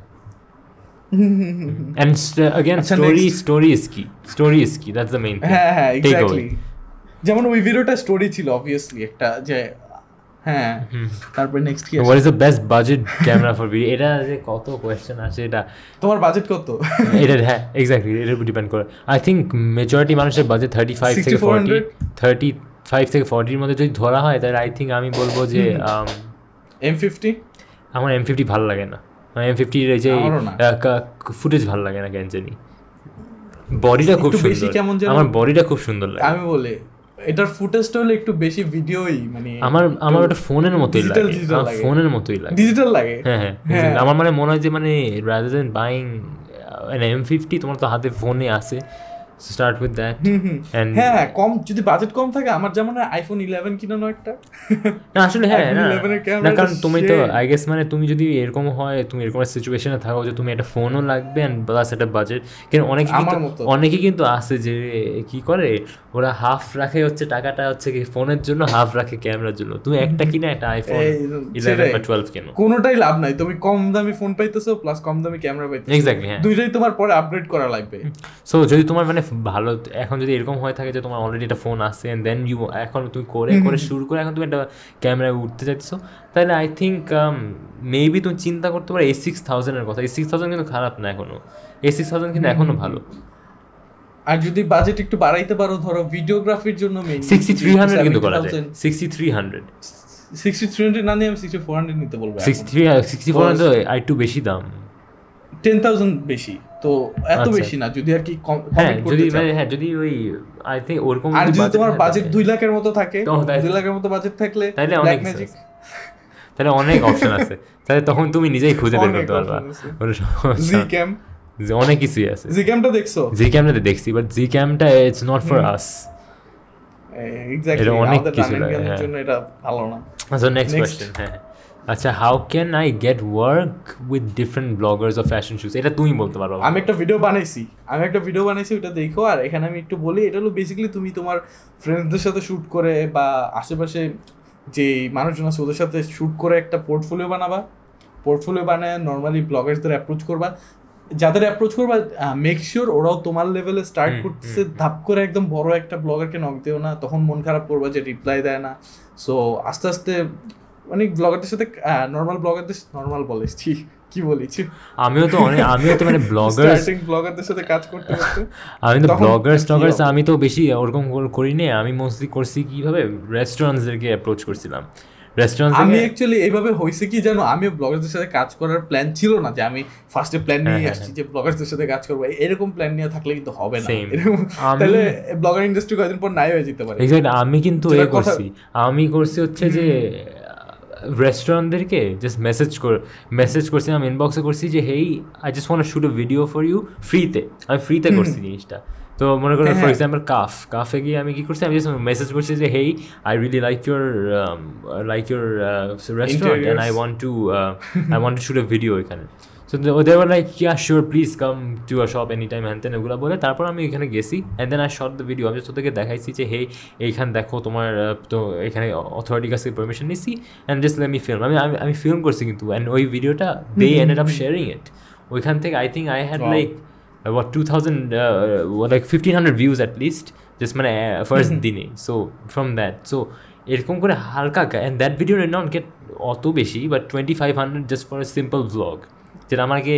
and again story is key that's the main thing হ্যাঁ এক্স্যাক্টলি যেমন ওই ভিডিওটা স্টোরি ছিল obviously একটা যে হ্যাঁ তারপর নেক্সট কি what is the best budget camera for video এটা যে কত কোশ্চেন আছে এটা তোমার বাজেট কত এটা হ্যাঁ এক্স্যাক্টলি এটা ডিপেন্ড করে আই থিংক মেজরিটি মানুষের বাজেট 35 থেকে 40 35 থেকে 40 এর মধ্যে যদি ধরা হয় তাহলে আই থিংক আমি বলবো যে M50 আমার M50 ভালো লাগে না মানে M50 এর যে ফুটেজ ভালো লাগে না কেন জানি বডিটা খুব সুন্দর আমার বডিটা খুব সুন্দর লাগে আমি বলি এটার ফুটেজটা হলো একটু বেশি ভিডিওই মানে আমার ওটা ফোনের মতোই লাগে ফোনের মতোই লাগে ডিজিটাল লাগে হ্যাঁ আমার মানে মনে হয় যে মানে rather than buying an M50 তোমার তো হাতে ফোনে আছে start with that and হ্যাঁ কম যদি বাজেট কম থাকে আমার যেমন আইফোন 11 কিনানো একটা না আসলে হ্যাঁ না কারণ তুমি তো আই গেস মানে তুমি যদি এরকম হয় তুমি এরকম সিচুয়েশনে থাকো যে তুমি একটা ফোনও লাগবে এন্ড প্লাস একটা বাজেট কিন্তু অনেকে কিন্তু আছে যে কি করে ওরা হাফ রাখে হচ্ছে টাকাটা হচ্ছে কি ফোনের জন্য হাফ রাখে ক্যামেরার জন্য তুমি একটা কিনা একটা আইফোন 11 বা 12 কেন কোনোটাই লাভ নাই তুমি কম দামি ফোন পাইতেছো প্লাস কম দামি ক্যামেরা পাইতেছো এক্স্যাক্টলি হ্যাঁ দুইটাই তোমার পরে আপগ্রেড করা লাগবে সো যদি তোমার মানে ভালো এখন যদি এরকম হয়ে থাকে যে তোমার অলরেডি একটা ফোন আছে এন্ড দেন ইউ এখন তুমি করে শুরু করে এখন তুমি একটা ক্যামেরায় উঠতে চাইছো তাহলে আই থিঙ্ক মেবি তুমি চিন্তা করতে পারো A6000 এর কথা A6000 কিন্তু খারাপ না এখনো A6000 কিন্তু এখনো ভালো আর যদি বাজেট একটু বাড়াইতে পারো ধরো ভিডিওগ্রাফির জন্য 6300 কিন্তু করা যায় 6300 না নিয়ে আমি 6400 নিতে বলবো 6400 আর একটু বেশি দাম 10000 বেশি তো এত বেশি না যদি আর কি যদি ওই আই থিংক ওরকম আর যদি তোমার বাজেট 2 লাখের মতো থাকে 2 লাখের মতো বাজেট থাকলে তাহলে অনেক অপশন আছে তাহলে তখন তুমি নিজেই খুঁজে বের করতে পারবা Zcam অনেক কিছুই আছে Zcamটা দেখছো Zcamটা দেখছি বাট Zcamটা it's not for us exactly অনেক কিছু এর জন্য এটা ভালো না সো নেক্সট কোশ্চেন হ্যাঁ আচ্ছা how can I get work with different bloggers of fashion shoes এটা তুমি বলতে পারো আমি একটা ভিডিও বানাইছি ওটা দেখো আর এখানে আমি একটু বলি এটা হলো বেসিক্যালি তুমি তোমার ফ্রেন্ডসদের সাথে শুট করে বা আশেপাশে যে মানুষজন আছে ওদের সাথে শুট করে একটা পোর্টফোলিও বানায় নর্মালি ব্লগার্সদের অ্যাপ্রোচ করবা যাদের অ্যাপ্রোচ করবা মেক শিওর ওরাও তোমার লেভেলে স্টার্ট করতেছে ধাপ করে একদম বড় একটা ব্লগারকে নক দিও না তখন মন খারাপ করবা যে রিপ্লাই দেয় না সো আস্তে আস্তে অনেক ব্লগারদের সাথে নর্মাল বলেছি কি বলেছি আমিও তো মানে ব্লগারদের সাথে কাজ করতে আমি তো ব্লগার্স আমি তো বেশি ওরকম করিনি আমি মোস্টলি করছি কিভাবে রেস্টুরেন্টসদেরকে অ্যাপ্রোচ করছিলাম আমি অ্যাকচুয়ালি এইভাবে হয়েছে কি জানো আমি ব্লগারদের সাথে কাজ করার প্ল্যান ছিল না যে আমি ফার্স্টে প্ল্যান নিয়ে আসছি যে ব্লগারদের সাথে কাজ করবো এরকম প্ল্যান নিয়ে থাকলে কিন্তু হবে না তাহলে ব্লগার ইন্ডাস্ট্রি কয়েকদিন পর নাই হয়ে যেতে পারে এক্স্যাক্টলি আমি কিন্তু আমি করছি হচ্ছে যে রেস্টুরেন্টদেরকে জাস্ট মেসেজ করছিলাম, ইনবক্সে করছি যে hey I just want to shoot a video for you ফ্রিতে, আমি ফ্রিতে করছি জিনিসটা। তো মনে করো ফর এক্সাম্পল কাফে গিয়ে আমি কি করছি, আমি জাস্ট মেসেজ করছি যে hey I really like your restaurant and I want to shoot a video এখানে। So they were like, yeah, sure, please come to a shop anytime, and then এগুলো বলে তারপর আমি এখানে গেছি, and then I shot the video. আমি তোদেরকে দেখাইছি যে হেই এইখানে দেখো তোমার তো এখানে অথরিটির কাছে পারমিশন নিছি, and just let me film. আমি ফিল্ম করছি কিন্তু, and ওই ভিডিওটা they ended up sharing it. ওইখান থেকে I think I had like what 2000 like 1500 views at least, just মানে ফার্স্ট দিনে। So from that, so এরকম করে হালকা, and that video did not get অত বেশি, but 2500 just for a simple vlog, যেটা আমাকে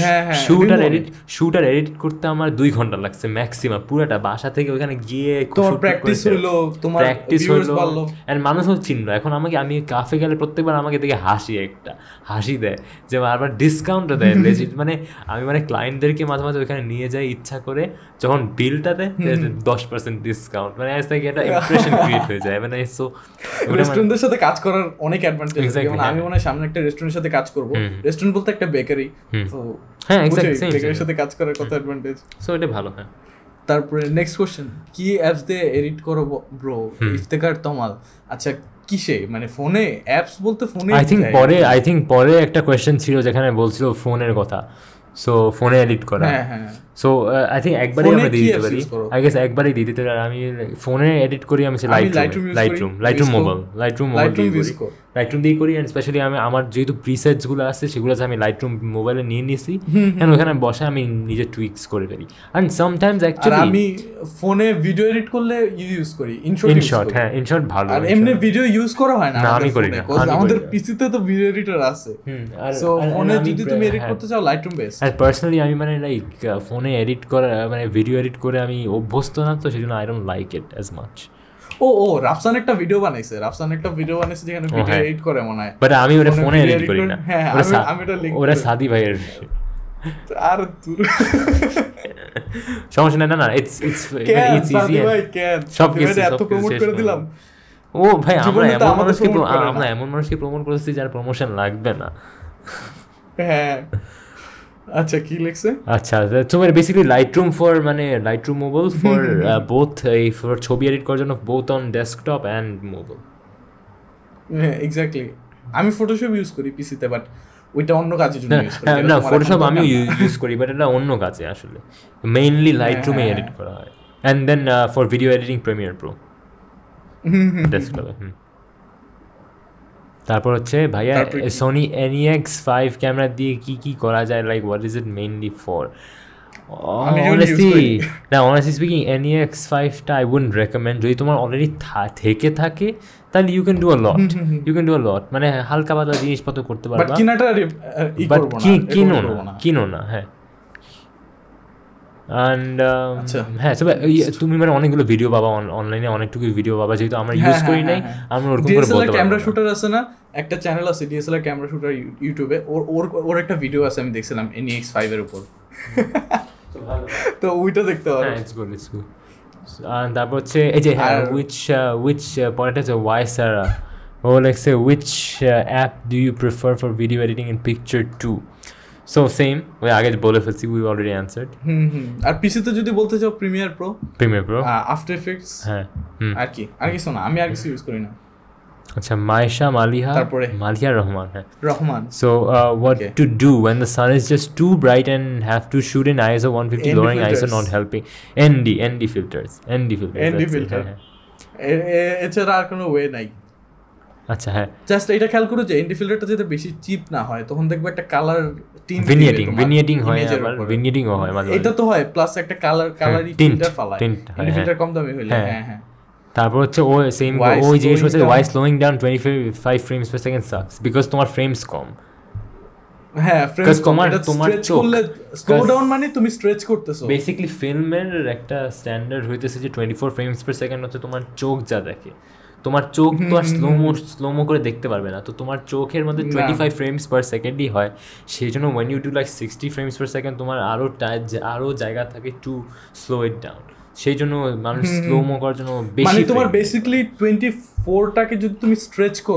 শুট আর এডিট করতে আমার 2 ঘন্টা লাগছে ম্যাক্সিমাম, পুরোটা বাসা থেকে ওখানে গিয়ে প্র্যাকটিস হলো, তোমার প্র্যাকটিস হলো, এন্ড মানুষও চিনলো। এখন আমি কাফে গেলে প্রত্যেকবার আমাকে দেখে হাসি দেয়, যে আবার ডিসকাউন্টও দেয় লেজিট। মানে আমি ক্লায়েন্টদেরকে মাঝে মাঝে ওখানে নিয়ে যাই ইচ্ছা করে, যখন বিলটা দেয় 10% ডিসকাউন্ট, মানে একটা ইমপ্রেশন ক্রিয়েট হয়ে যায়। মানে সো রেস্টুরেন্টের সাথে কাজ করার অনেক অ্যাডভান্টেজ আছে। যেমন আমি মনে হয় সামনে একটা রেস্টুরেন্টের সাথে কাজ করব, রেস্টুরেন্ট বলতে একটা বেকারি, তো হ্যাঁ এক্স্যাক্টলি বেকারির সাথে কাজ করার কত অ্যাডভান্টেজ, সো এটা ভালো। হ্যাঁ, তারপরে নেক্সট কোশ্চেন, কি অ্যাপস দিয়ে এডিট করো ব্রো? ইফতেখার তমাল। আচ্ছা, কিসে, মানে ফোনে? অ্যাপস বলতে ফোনে আই থিঙ্ক পরে একটা কোয়েশ্চেন ছিল যেখানে বলছিল ফোনের কথা, সো ফোনে এডিট করা। সো আই থিঙ্ক একবারই আমরা দিয়ে দিতে পারি, আই গেস একবারই দিয়ে দিতে পারি। আমি ফোনে এডিট করি, আমি লাইটরুম দিয়ে করি, অ্যান্ড স্পেশালি আমার যেহেতু প্রিসেটসগুলো আছে সেগুলো আমি লাইটরুম মোবাইলে নিয়ে নিয়েছি, অ্যান্ড ওখানে বসে আমি নিজে টুইকস করে ফেলি। অ্যান্ড সামটাইমস অ্যাকচুয়ালি আমি ফোনে ভিডিও এডিট করলে ইউজ করি ইনশট। হ্যাঁ, ইনশট ভালো। আর এমনি ভিডিও ইউজ করা হয় না, আমি করি না, আমাদের পিসিতে তো ভিডিও এডিটর আছে। সো ফোনে যদি তুমি এডিট করতে চাও লাইটরুম বেস্ট। আর পার্সোনালি আমি লাইক ফোনে এডিট করা, ভিডিও এডিট করে আমি অভ্যস্ত না, তো সেজন্য I don't like it as much. Rafsan একটা ভিডিও বানাইছে যেখানে ভিডিও এডিট করে মনে হয়, বাট আমি ওটা ফোনে এডিট করি না। হ্যাঁ, আমি এটা লিংক ওটা সাদি ভাইয়ের। আর সমস্যা না, ইটস ইজি, সব কিছু এত প্রমোট করে দিলাম। ও ভাই, আমরা এমন মানুষকে প্রমোট করতেছি যার প্রমোশন লাগবে না। হ্যাঁ, আচ্ছা কি লিখছে? আচ্ছা, so basically Lightroom for Lightroom mobile for both, for ছবি এডিট করার জন্য both on desktop and mobile. হ্যাঁ, এক্স্যাক্টলি। আমি ফটোশপ ইউজ করি পিসিতে, বাট ওইটা অন্য কাজের জন্য ইউজ করি। না, ফটোশপ আমিও ইউজ করি, বাট এটা অন্য কাজে আসলে মেইনলি লাইটরুমে এডিট করা হয়, and then for video editing Premiere Pro ডেস্কটপে। তারপর হচ্ছে ভাইয়া সোনি NEX5 ক্যামেরা দিয়ে কি করা যায়, like what is it mainly for? honestly speaking, NEX5টা I wouldn't recommend. যদি তোমার অলরেডি থাকে তাহলে you can do a lot, মানে হালকা পাতলা জিনিসপত্র করতে পারবা, বাট কিনাটা কিনো না। হ্যাঁ, অ্যান্ড হ্যাঁ, তুমি অনেকগুলো ভিডিও পাবা অনলাইনে, অনেকটুকু ভিডিও পাবা, যেহেতু আমরা ইউজ করি নাই, আমরা ওরকম করে বলতে পারবো। ক্যামেরা শুটার আছে না, একটা চ্যানেল আছে DSLR ক্যামেরা শুটার ইউটিউবে, ওর একটা ভিডিও আছে, আমি দেখছিলাম NEX5 এর উপর, তো ওইটা দেখতে পারো। হ্যাঁ, ইটস গুড। তারপর হচ্ছে এই যে which পয়েন্ট আছে why Sarah, like say which app do you prefer for video editing in picture too? So same, ওই আগে বলে ফেলছি, we already answered. আর পিসিতে যদি বলতে চাও প্রিমিয়ার প্রো, আফটার এফেক্টস, হ্যাঁ, আর কিছু না, আমি আর কিছু ইউজ করি না। আচ্ছা, মালিহা রহমান। হ্যাঁ, Rahman. So what to do when the sun is just too bright and have to shoot in ISO 150, lowering ISO not helping? ND filters. এছাড়া আর কোনো ওয়ে নাই। আচ্ছা, হ্যাঁ, জাস্ট এটা খেয়াল করো যে ND ফিল্টারটা যাতে বেশি চিপ না হয়, তখন দেখবে একটা কালার টিন ভিনিয়েটিং হয়, আবার ভিনিয়েটিংও হয় মাঝে মাঝে। এটা তো হয়, প্লাস একটা কালারি ফিল্টার ফালায়, ND ফিল্টার কম দামি হইলে। হ্যাঁ। তারপর হচ্ছে ওই জিনিস হচ্ছে why slowing down 25 frames per second sucks, because তোমার ফ্রেমস কম। হ্যাঁ, ফ্রেমস কম, তোমার চোখ স্লো ডাউন মানে তুমি স্ট্রেচ করতেছো। বেসিক্যালি ফিল্মের একটা স্ট্যান্ডার্ড হইতেছে যে 24 frames per second হচ্ছে তোমার চোখ যা দেখে। তোমার চোখ তো আর স্লোমো করে দেখতে পারবে না, তো তোমার চোখের মধ্যে 25 frames per secondই হয়। সেই জন্য when you do like 60 frames per second, তোমার আরো জায়গা থাকে টু স্লো ইট ডাউন। সেই জন্য মানুষ স্লোমো করার জন্য বেশি, মানে তোমার বেসিক্যালি 24টাকে যদি তুমি স্ট্রেচ করো,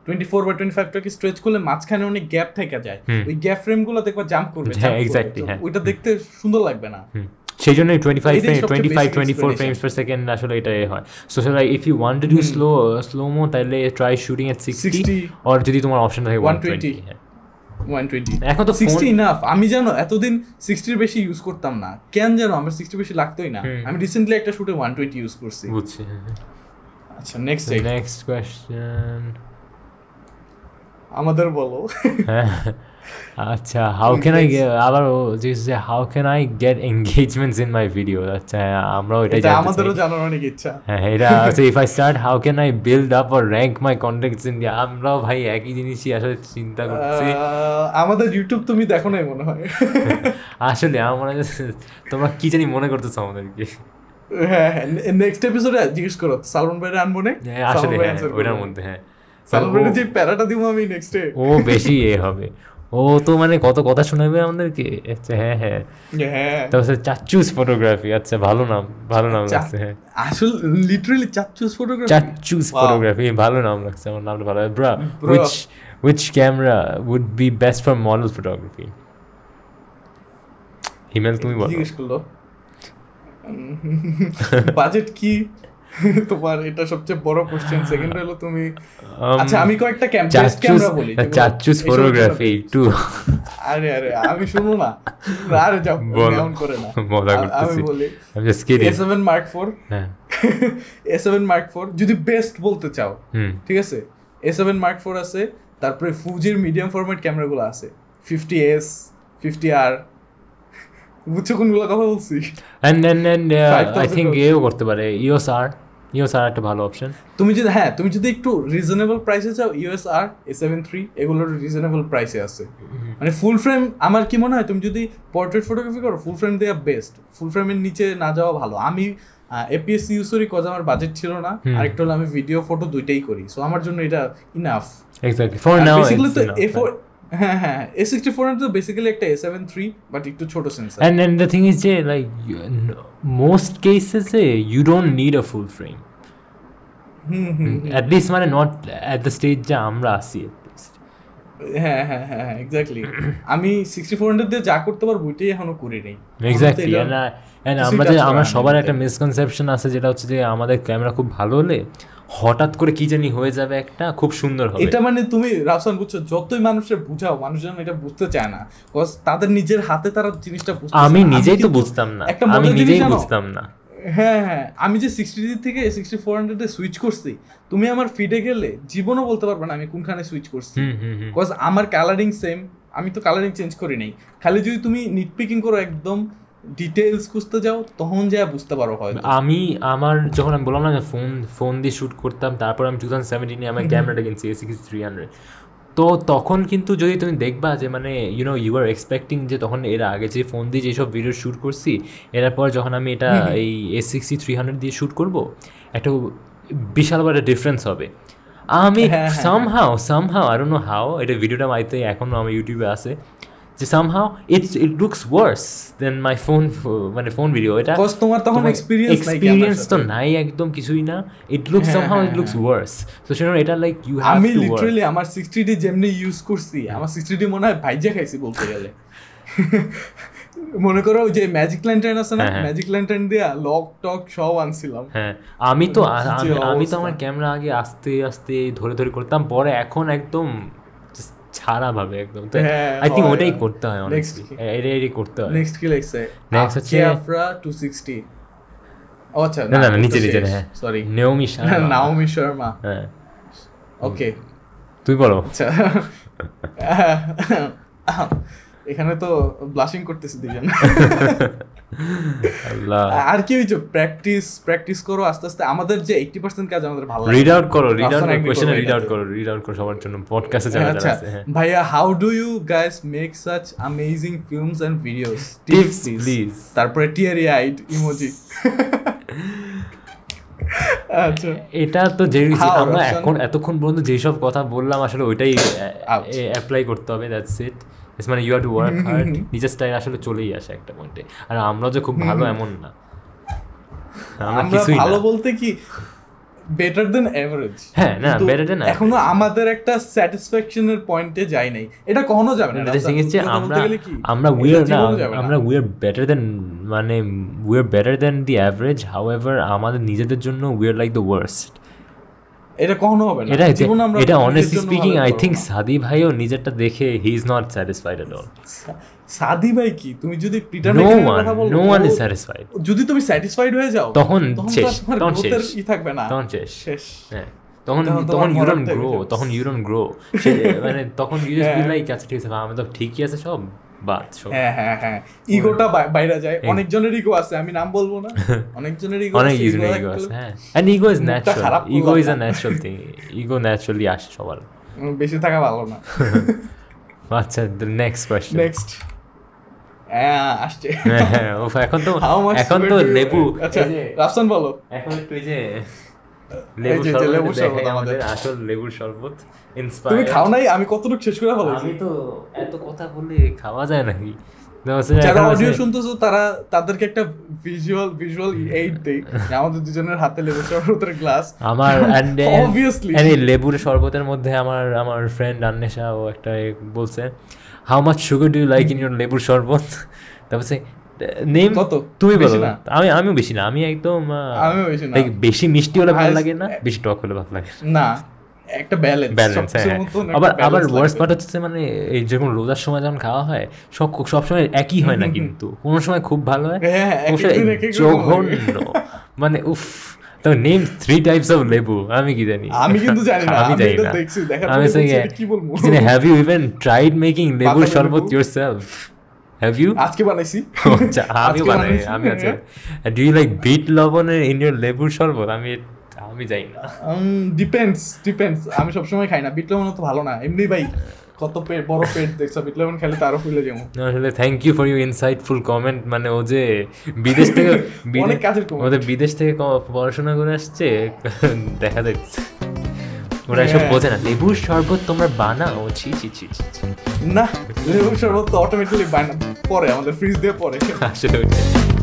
24 বা 25টাকে স্ট্রেচ করলে মাঝখানে অনেক গ্যাপ থেকে যায়, ওই গ্যাপ ফ্রেমগুলো দেখবা জাম্প করবে, ওইটা দেখতে সুন্দর লাগবে না। সেই জন্যই 25-24 frames per second আসলে এটা হয়। So if you want to do slow mo তাহলে try shooting at 60 or যদি তোমার অপশন থাকে 120। 120 এখন তো 60 ইনাফ। আমি জানো এতদিন 60 এর বেশি ইউজ করতাম না, কেন জানো আমার 60 বেশি লাগতোই না, আমি রিসেন্টলি একটা শুটে 120 ইউজ করছি। বুঝছি। আচ্ছা নেক্সট কোশ্চেন আমাদের বলো। আচ্ছা হাউ ক্যান আই আবার যে how can I get engagements in my video. আচ্ছা আমরাও এটাই জানতে চাই, আমাদেরও জানার অনেক ইচ্ছা। হ্যাঁ এটা আছে if I start how can I build up or rank my contents in India. আমরাও ভাই একই জিনিসই আসলে চিন্তা করছি। আমাদের ইউটিউব তুমি দেখো নাই মনে হয়। আসলে আমার তোমরা কি জানি মনে করতেছো আমাদেরকে। হ্যাঁ নেক্সট এপিসোডে জিজ্ঞেস করো সালমান ভাইরে আনবো না। আসলে ওইটার মধ্যে সালমান ভাইরে যে প্যারাটা দিব আমি নেক্সটে ও বেশি হবে, ও তো মানে কত কথা শোনাবে আমাদেরকে। আচ্ছা হ্যাঁ তারপর চাচ্চুস ফটোগ্রাফি। আচ্ছা ভালো নাম লাগছে। হ্যাঁ আসলে লিটারালি চাচ্চুস ফটোগ্রাফি ভালো নাম লাগছে, আমার নামটা ভালো। Bro which camera would be best for model photography? Himel তুমি বলো। জিজ্ঞেস করলো বাজেট কি তোমার, এটা সবচেয়ে বড় কোশ্চেন। সেকেন্ড হলো তুমি আচ্ছা আমি কয়েকটা ক্যামেরা বলি চাচ্চুস ফটোগ্রাফি একটু। আরে আমি শুনো না, আরে যাও এমন করে না, আমি বলি I'm just kidding। A7 Mark IV হ্যাঁ A7 Mark IV যদি বেস্ট বলতে চাও, ঠিক আছে A7 Mark IV আছে, তারপরে ফুজির মিডিয়াম ফরম্যাট ক্যামেরাগুলো আছে 50S 50R, বুঝছো কোনগুলো কথা বলছি। and I think এও করতে পারে EOS R একটা ভালো অপশন। তুমি যদি একটু রিজনেবল প্রাইসে চাও EOS R A7 III এগুলোর রিজনেবল প্রাইসে আছে। মানে ফুল ফ্রেম আমার কি মনে হয় তুমি যদি পোর্ট্রেট ফটোগ্রাফি করো ফুল ফ্রেম দেওয়া বেস্ট, ফুল ফ্রেমের নিচে না যাওয়া ভালো। আমি APS ইউজ করি কজ আমার বাজেট ছিল না, আরেকটা হলো আমি ভিডিও ফটো দুইটাই করি, সো আমার জন্য এটা enough. Exactly for now basically তো হ্যাঁ A64 তো বেসিক্যালি একটা A7 III বাট একটু ছোট sensor. and the thing is যে like most cases you don't need a full frame at least মানে not at the stage যে আমরা আছি at least। হ্যাঁ এক্স্যাক্টলি আমি 6400 দিয়ে যা করতে পারবো ওইটাই এখনো করি নাই। এক্স্যাক্টলি and আমরা সবার একটা মিসকনসেপশন আছে যেটা হচ্ছে যে আমাদের ক্যামেরা খুব ভালো হলে হঠাৎ করে কি জানি হয়ে যাবে একটা খুব সুন্দর হবে। এটা মানে তুমি রাফসান বুঝছো, যতই মানুষের বুঝাও মানুষজন এটা বুঝতে চায় না, কজ তাদের নিজের হাতে তারা জিনিসটা বুঝতে। আমি নিজেই তো বুঝতাম না, আমি নিজেই বুঝতাম না। হ্যাঁ আমি যে 60D থেকে 6400 এ সুইচ করছি, তুমি আমার ফিডে গেলে জীবনও বলতে পারবে না আমি কোনখানে সুইচ করছি, কজ আমার কালারিং সেম, আমি তো কালারিং চেঞ্জ করি নাই। খালি যদি তুমি নিটপিকিং করো একদম ডিটেইলস খুঁজতে যাও তখন যা বুঝতে পারো। হয়তো আমার যখন আমি বললাম না যে ফোন দিয়ে শ্যুট করতাম, তারপর আমি 2017 আমার ক্যামেরাটা কিনছি A6300, তো তখন কিন্তু যদি তুমি দেখবা যে মানে ইউ আর এক্সপেক্টিং যে তখন এর আগে যে ফোন দিয়ে যেসব ভিডিও শ্যুট করছি এরপর যখন আমি এটা এই A6300 দিয়ে শ্যুট করব একটা বিশাল বড় ডিফারেন্স হবে। আমি somehow I don't know how এটা ভিডিওটা মাইতে এখনও আমার ইউটিউবে আছে যে somehow it looks worse than my মানে ফোন ভিডিও। এটা কজ তোমার তখন এক্সপেরিয়েন্স তো নাই, একদম কিছুই না। it looks somehow it looks worse, so সেজন্য এটা লাইক ইউ হ্যাভ টু আমি লিটারালি আমার 60D যেমনি ইউজ করছি আমার 60D মনে হয় ভাইজা খাইছি বলতে গেলে। মনে করো যে ম্যাজিক ল্যান্টার্ন আছে না, ম্যাজিক ল্যান্টার্ন দিয়ে লক টক সব আনছিলাম। হ্যাঁ আমি তো আমার ক্যামেরা আগে আস্তে আস্তে ধরে করতাম, পরে এখন একদম ছাড়া ভাবে একদম। আই থিংক ওটাই করতে হয়, অনেস্টলি এটাই করতে হয়। নেক্সট কি লাগছে? নেক্সট হচ্ছে Afra 260। আচ্ছা না নিচে হ্যাঁ সরি নাওমি শর্মা। হ্যাঁ ওকে তুই বলো। আচ্ছা এখানে তো ব্লাশিং করতেছি দুজন। আল্লাহ আর কি হইছে, প্র্যাকটিস করো আস্তে আস্তে। আমাদের যে 80% কাজ আমাদের ভালো লাগে। রিড আউট করো কোশ্চেন রিড আউট করো সবার জন্য পডকাস্টে যারা আছে। ভাইয়া how do you guys make such amazing films and videos? Tips please. তারপরে টিয়ারি আইড ইমোজি। আচ্ছা এটা তো যে আমরা এখন এতক্ষণ পর্যন্ত যেসব কথা বললাম আসলে ওইটাই অ্যাপ্লাই করতে হবে। That's it. মানে you have to work hard, নিজের স্টাইল আসলে চলেই আসে একটা পয়েন্টে। আর আমরা যে খুব ভালো এমন না, আমরা ভালো বলতে কি বেটার দেন এভারেজ। হ্যাঁ না বেটার দেন এখনো আমাদের একটা স্যাটিসফ্যাকশনের পয়েন্টে যাই নাই, এটা কখনো যাবে না। আমরা উই আর বেটার দেন, মানে we are better than the average, however আমাদের নিজেদের জন্য we are like the worst. এটা কখনো হবে না। এটা অনেস্টলি স্পিকিং আই থিংক সাদি ভাইও নিজেরটা দেখে he is not satisfied at all. Sadi ভাই কি, তুমি যদি নো ওয়ান ইজ স্যাটিসফাইড। যদি তুমি স্যাটিসফাইড হয়ে যাও তখন শেষ, কি থাকবে না, তখন শেষ। হ্যাঁ তখন ইউ ডোন্ট গ্রো, তখন ইউ ডোন্ট গ্রো, মানে তখন ইউ জাস্ট বি লাইক আচ্ছা ঠিক আছে আমি তো ঠিকই আছে সব বাদ সব। হ্যাঁ ইগোটা বাইরে যায়। অনেকজনের ইগো আছে, আমি নাম বলবো না, অনেকজনের ইগো আছে, হ্যাঁ and ego is natural, ego is a natural thing, ego naturally আসে সবার, বেশি থাকা ভালো না। আচ্ছা দ্য নেক্সট কোশ্চেন। নেক্সট আসছে এখন তো লেবু। আচ্ছা রাফসান বলো এখন একটু এই যে লেবু শরবত, আমাদের আসল লেবুর শরবত ইন্সপায়ার। তুমি খাও নাই, আমি কতটুকু শেষ করে ফেলেছি। আমি তো এত কথা বলে খাওয়া যায় নাকি? যারা অডিও শুনতেছো তারা তাদেরকে একটা ভিজুয়াল এইড দেই, আমাদের দুজনের হাতে লেবুর শরবতের গ্লাস। আমার অবভিয়াসলি এই লেবুর শরবতের মধ্যে আমার ফ্রেন্ড আন্নেশা ও একটা বলছে how much sugar do you like in your লেবুর শরবত। তারপর নেম তুমি বলো। আমিও বেশি না, আমি একদম বেশি মিষ্টি হলে ভালো লাগে না, বেশি টক হলে ভালো লাগে না, একটা ব্যালেন্স। আবার ওয়ার্স্ট পার্ট হচ্ছে মানে এই যখন রোজার সময় যখন খাওয়া হয় সব সময় একই হয় না, কিন্তু কোনো সময় খুব ভালো হয়, জঘন্য মানে উফ। তো নেম 3 টাইপস অফ লেবু, আমি কি জানি? আমি কিন্তু জানি না, আমি জানি না। আমি কি বলবো, have you even tried making লেবুর শরবত ইয়োরসেলফ? Have you? আজকে বানাইছি। আচ্ছা আমি বানাই, আমি আচ্ছা ডু ইউ লাইক বিট লবণ ইন ইওর লেবুর শরবত? আমি জানি না, ডিপেন্ডস। আমি সবসময় খাই না, বিট লবণ তো ভালো না এমনি ভাই, কত বড় পেট দেখছো, বিট লবণ খেলে তারও ফুলে যাবো। আসলে thank you for your insightful comment. মানে ও যে বিদেশ থেকে ওদের বিদেশ থেকে পড়াশোনা করে আসছে, দেখা যাচ্ছে ওরা এসব বোঝে না। লেবুর শরবত তোমরা বানাও? ছি না, লেবুর শরবত তো অটোমেটিক্যালি পরে আমাদের ফ্রিজ দিয়ে পরে আসলে